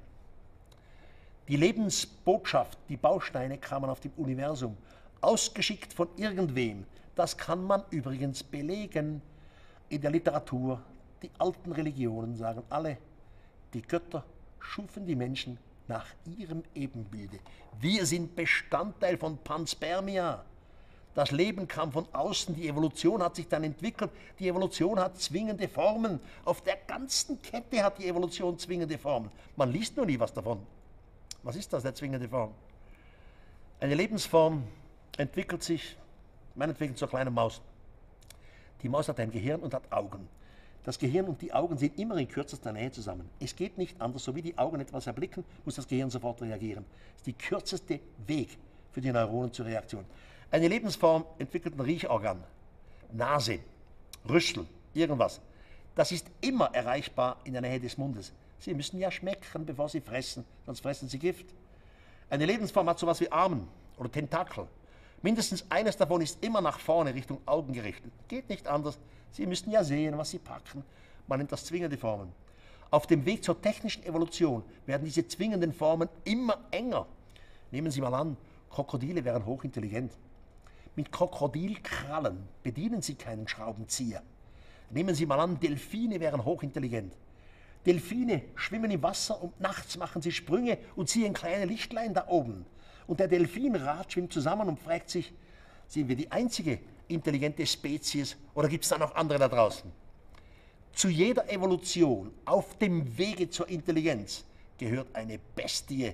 Die Lebensbotschaft, die Bausteine kamen auf dem Universum, ausgeschickt von irgendwem. Das kann man übrigens belegen in der Literatur. Die alten Religionen sagen alle, die Götter schufen die Menschen nach ihrem Ebenbilde. Wir sind Bestandteil von Panspermia. Das Leben kam von außen, die Evolution hat sich dann entwickelt. Die Evolution hat zwingende Formen. Auf der ganzen Kette hat die Evolution zwingende Formen. Man liest nur nie was davon. Was ist das, der zwingende Form? Eine Lebensform entwickelt sich, meinetwegen zur kleinen Maus. Die Maus hat ein Gehirn und hat Augen. Das Gehirn und die Augen sind immer in kürzester Nähe zusammen. Es geht nicht anders. So wie die Augen etwas erblicken, muss das Gehirn sofort reagieren. Das ist der kürzeste Weg für die Neuronen zur Reaktion. Eine Lebensform entwickelt ein Riechorgan, Nase, Rüssel, irgendwas. Das ist immer erreichbar in der Nähe des Mundes. Sie müssen ja schmecken, bevor Sie fressen, sonst fressen Sie Gift. Eine Lebensform hat sowas wie Armen oder Tentakel. Mindestens eines davon ist immer nach vorne Richtung Augen gerichtet. Geht nicht anders. Sie müssen ja sehen, was Sie packen. Man nennt das zwingende Formen. Auf dem Weg zur technischen Evolution werden diese zwingenden Formen immer enger. Nehmen Sie mal an, Krokodile wären hochintelligent. Mit Krokodilkrallen bedienen Sie keinen Schraubenzieher. Nehmen Sie mal an, Delfine wären hochintelligent. Delfine schwimmen im Wasser und nachts machen sie Sprünge und ziehen kleine Lichtlein da oben. Und der Delfinrat schwimmt zusammen und fragt sich, sind wir die einzige intelligente Spezies oder gibt es da noch andere da draußen? Zu jeder Evolution auf dem Wege zur Intelligenz gehört eine Bestie,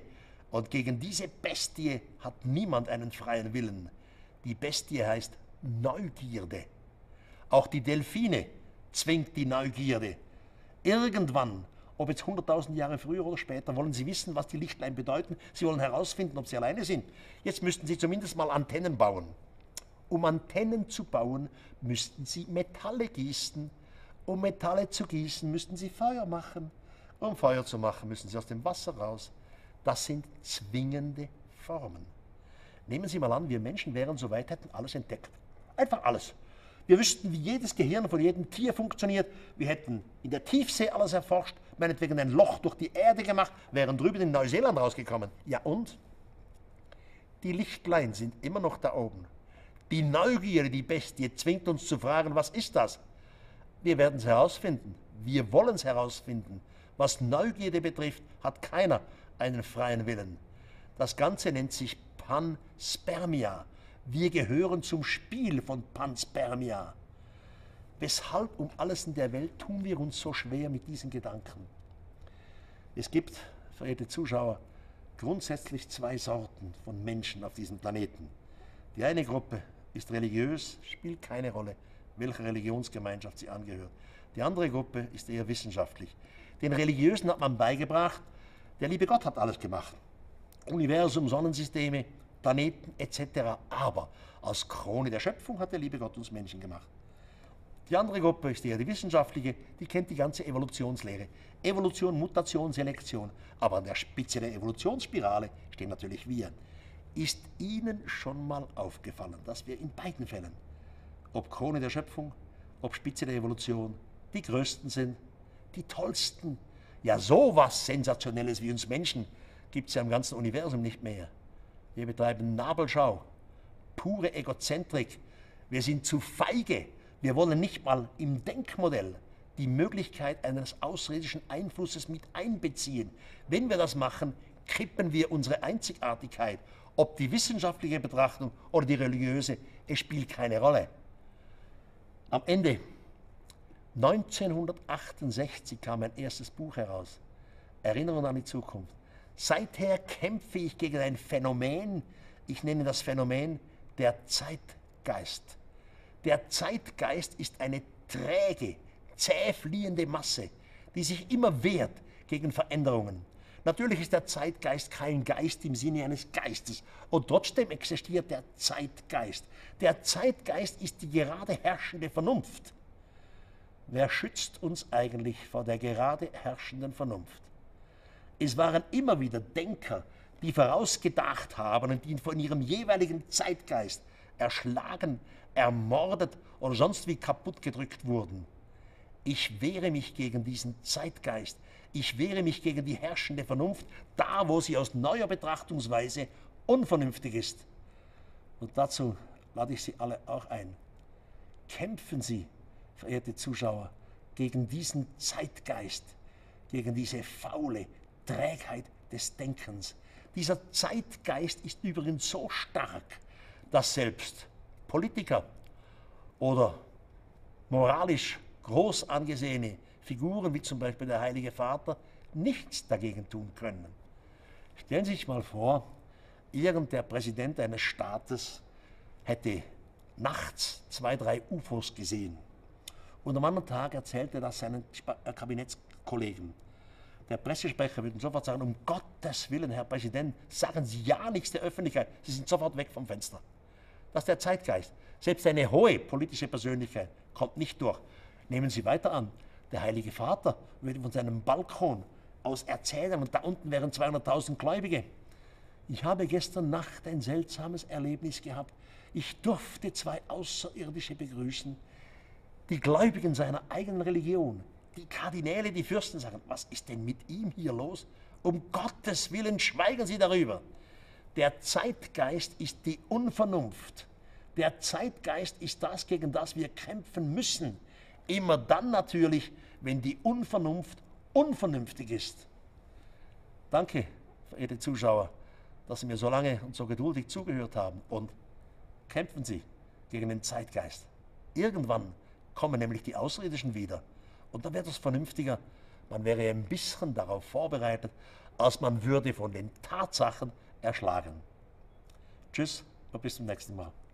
Und gegen diese Bestie hat niemand einen freien Willen. Die Bestie heißt Neugierde. Auch die Delfine zwingt die Neugierde. Irgendwann, ob jetzt hunderttausend Jahre früher oder später, wollen sie wissen, was die Lichtlein bedeuten. Sie wollen herausfinden, ob sie alleine sind. Jetzt müssten sie zumindest mal Antennen bauen. Um Antennen zu bauen, müssten sie Metalle gießen. Um Metalle zu gießen, müssten sie Feuer machen. Um Feuer zu machen, müssen sie aus dem Wasser raus. Das sind zwingende Formen. Nehmen Sie mal an, wir Menschen wären so weit, hätten alles entdeckt. Einfach alles. Wir wüssten, wie jedes Gehirn von jedem Tier funktioniert. Wir hätten in der Tiefsee alles erforscht, meinetwegen ein Loch durch die Erde gemacht, wären drüben in Neuseeland rausgekommen. Ja und? Die Lichtlein sind immer noch da oben. Die Neugierde, die Bestie, zwingt uns zu fragen, was ist das? Wir werden es herausfinden. Wir wollen es herausfinden. Was Neugierde betrifft, hat keiner einen freien Willen. Das Ganze nennt sich Panspermia. Wir gehören zum Spiel von Panspermia. Weshalb um alles in der Welt tun wir uns so schwer mit diesen Gedanken? Es gibt, verehrte Zuschauer, grundsätzlich zwei Sorten von Menschen auf diesem Planeten. Die eine Gruppe ist religiös, spielt keine Rolle, welcher Religionsgemeinschaft sie angehört. Die andere Gruppe ist eher wissenschaftlich. Den Religiösen hat man beigebracht, der liebe Gott hat alles gemacht. Universum, Sonnensysteme, Planeten et cetera. Aber als Krone der Schöpfung hat der liebe Gott uns Menschen gemacht. Die andere Gruppe ist eher die wissenschaftliche, die kennt die ganze Evolutionslehre. Evolution, Mutation, Selektion. Aber an der Spitze der Evolutionsspirale stehen natürlich wir. Ist Ihnen schon mal aufgefallen, dass wir in beiden Fällen, ob Krone der Schöpfung, ob Spitze der Evolution, die Größten sind, die Tollsten? Ja, sowas Sensationelles wie uns Menschen gibt es ja im ganzen Universum nicht mehr. Wir betreiben Nabelschau, pure Egozentrik. Wir sind zu feige. Wir wollen nicht mal im Denkmodell die Möglichkeit eines außerirdischen Einflusses mit einbeziehen. Wenn wir das machen, kippen wir unsere Einzigartigkeit. Ob die wissenschaftliche Betrachtung oder die religiöse, es spielt keine Rolle. Am Ende neunzehnhundertachtundsechzig kam mein erstes Buch heraus, Erinnerung an die Zukunft. Seither kämpfe ich gegen ein Phänomen, ich nenne das Phänomen der Zeitgeist. Der Zeitgeist ist eine träge, zäh fliehende Masse, die sich immer wehrt gegen Veränderungen. Natürlich ist der Zeitgeist kein Geist im Sinne eines Geistes und trotzdem existiert der Zeitgeist. Der Zeitgeist ist die gerade herrschende Vernunft. Wer schützt uns eigentlich vor der gerade herrschenden Vernunft? Es waren immer wieder Denker, die vorausgedacht haben und die von ihrem jeweiligen Zeitgeist erschlagen, ermordet oder sonst wie kaputt gedrückt wurden. Ich wehre mich gegen diesen Zeitgeist. Ich wehre mich gegen die herrschende Vernunft, da wo sie aus neuer Betrachtungsweise unvernünftig ist. Und dazu lade ich Sie alle auch ein. Kämpfen Sie, verehrte Zuschauer, gegen diesen Zeitgeist, gegen diese faule Trägheit des Denkens. Dieser Zeitgeist ist übrigens so stark, dass selbst Politiker oder moralisch groß angesehene Figuren, wie zum Beispiel der Heilige Vater, nichts dagegen tun können. Stellen Sie sich mal vor, irgendein Präsident eines Staates hätte nachts zwei, drei U F Os gesehen. Und am anderen Tag erzählte das seinen Kabinettskollegen. Der Pressesprecher würde sofort sagen, um Gottes Willen, Herr Präsident, sagen Sie ja nichts der Öffentlichkeit, Sie sind sofort weg vom Fenster. Das ist der Zeitgeist. Selbst eine hohe politische Persönlichkeit kommt nicht durch. Nehmen Sie weiter an, der Heilige Vater würde von seinem Balkon aus erzählen und da unten wären zweihunderttausend Gläubige. Ich habe gestern Nacht ein seltsames Erlebnis gehabt. Ich durfte zwei Außerirdische begrüßen, die Gläubigen seiner eigenen Religion. Die Kardinäle, die Fürsten sagen, was ist denn mit ihm hier los? Um Gottes Willen, schweigen Sie darüber. Der Zeitgeist ist die Unvernunft. Der Zeitgeist ist das, gegen das wir kämpfen müssen. Immer dann natürlich, wenn die Unvernunft unvernünftig ist. Danke, verehrte Zuschauer, dass Sie mir so lange und so geduldig zugehört haben. Und kämpfen Sie gegen den Zeitgeist. Irgendwann kommen nämlich die Außerirdischen wieder. Und dann wird es vernünftiger. man wäre ein bisschen darauf vorbereitet, als man würde von den Tatsachen erschlagen. Tschüss und bis zum nächsten Mal.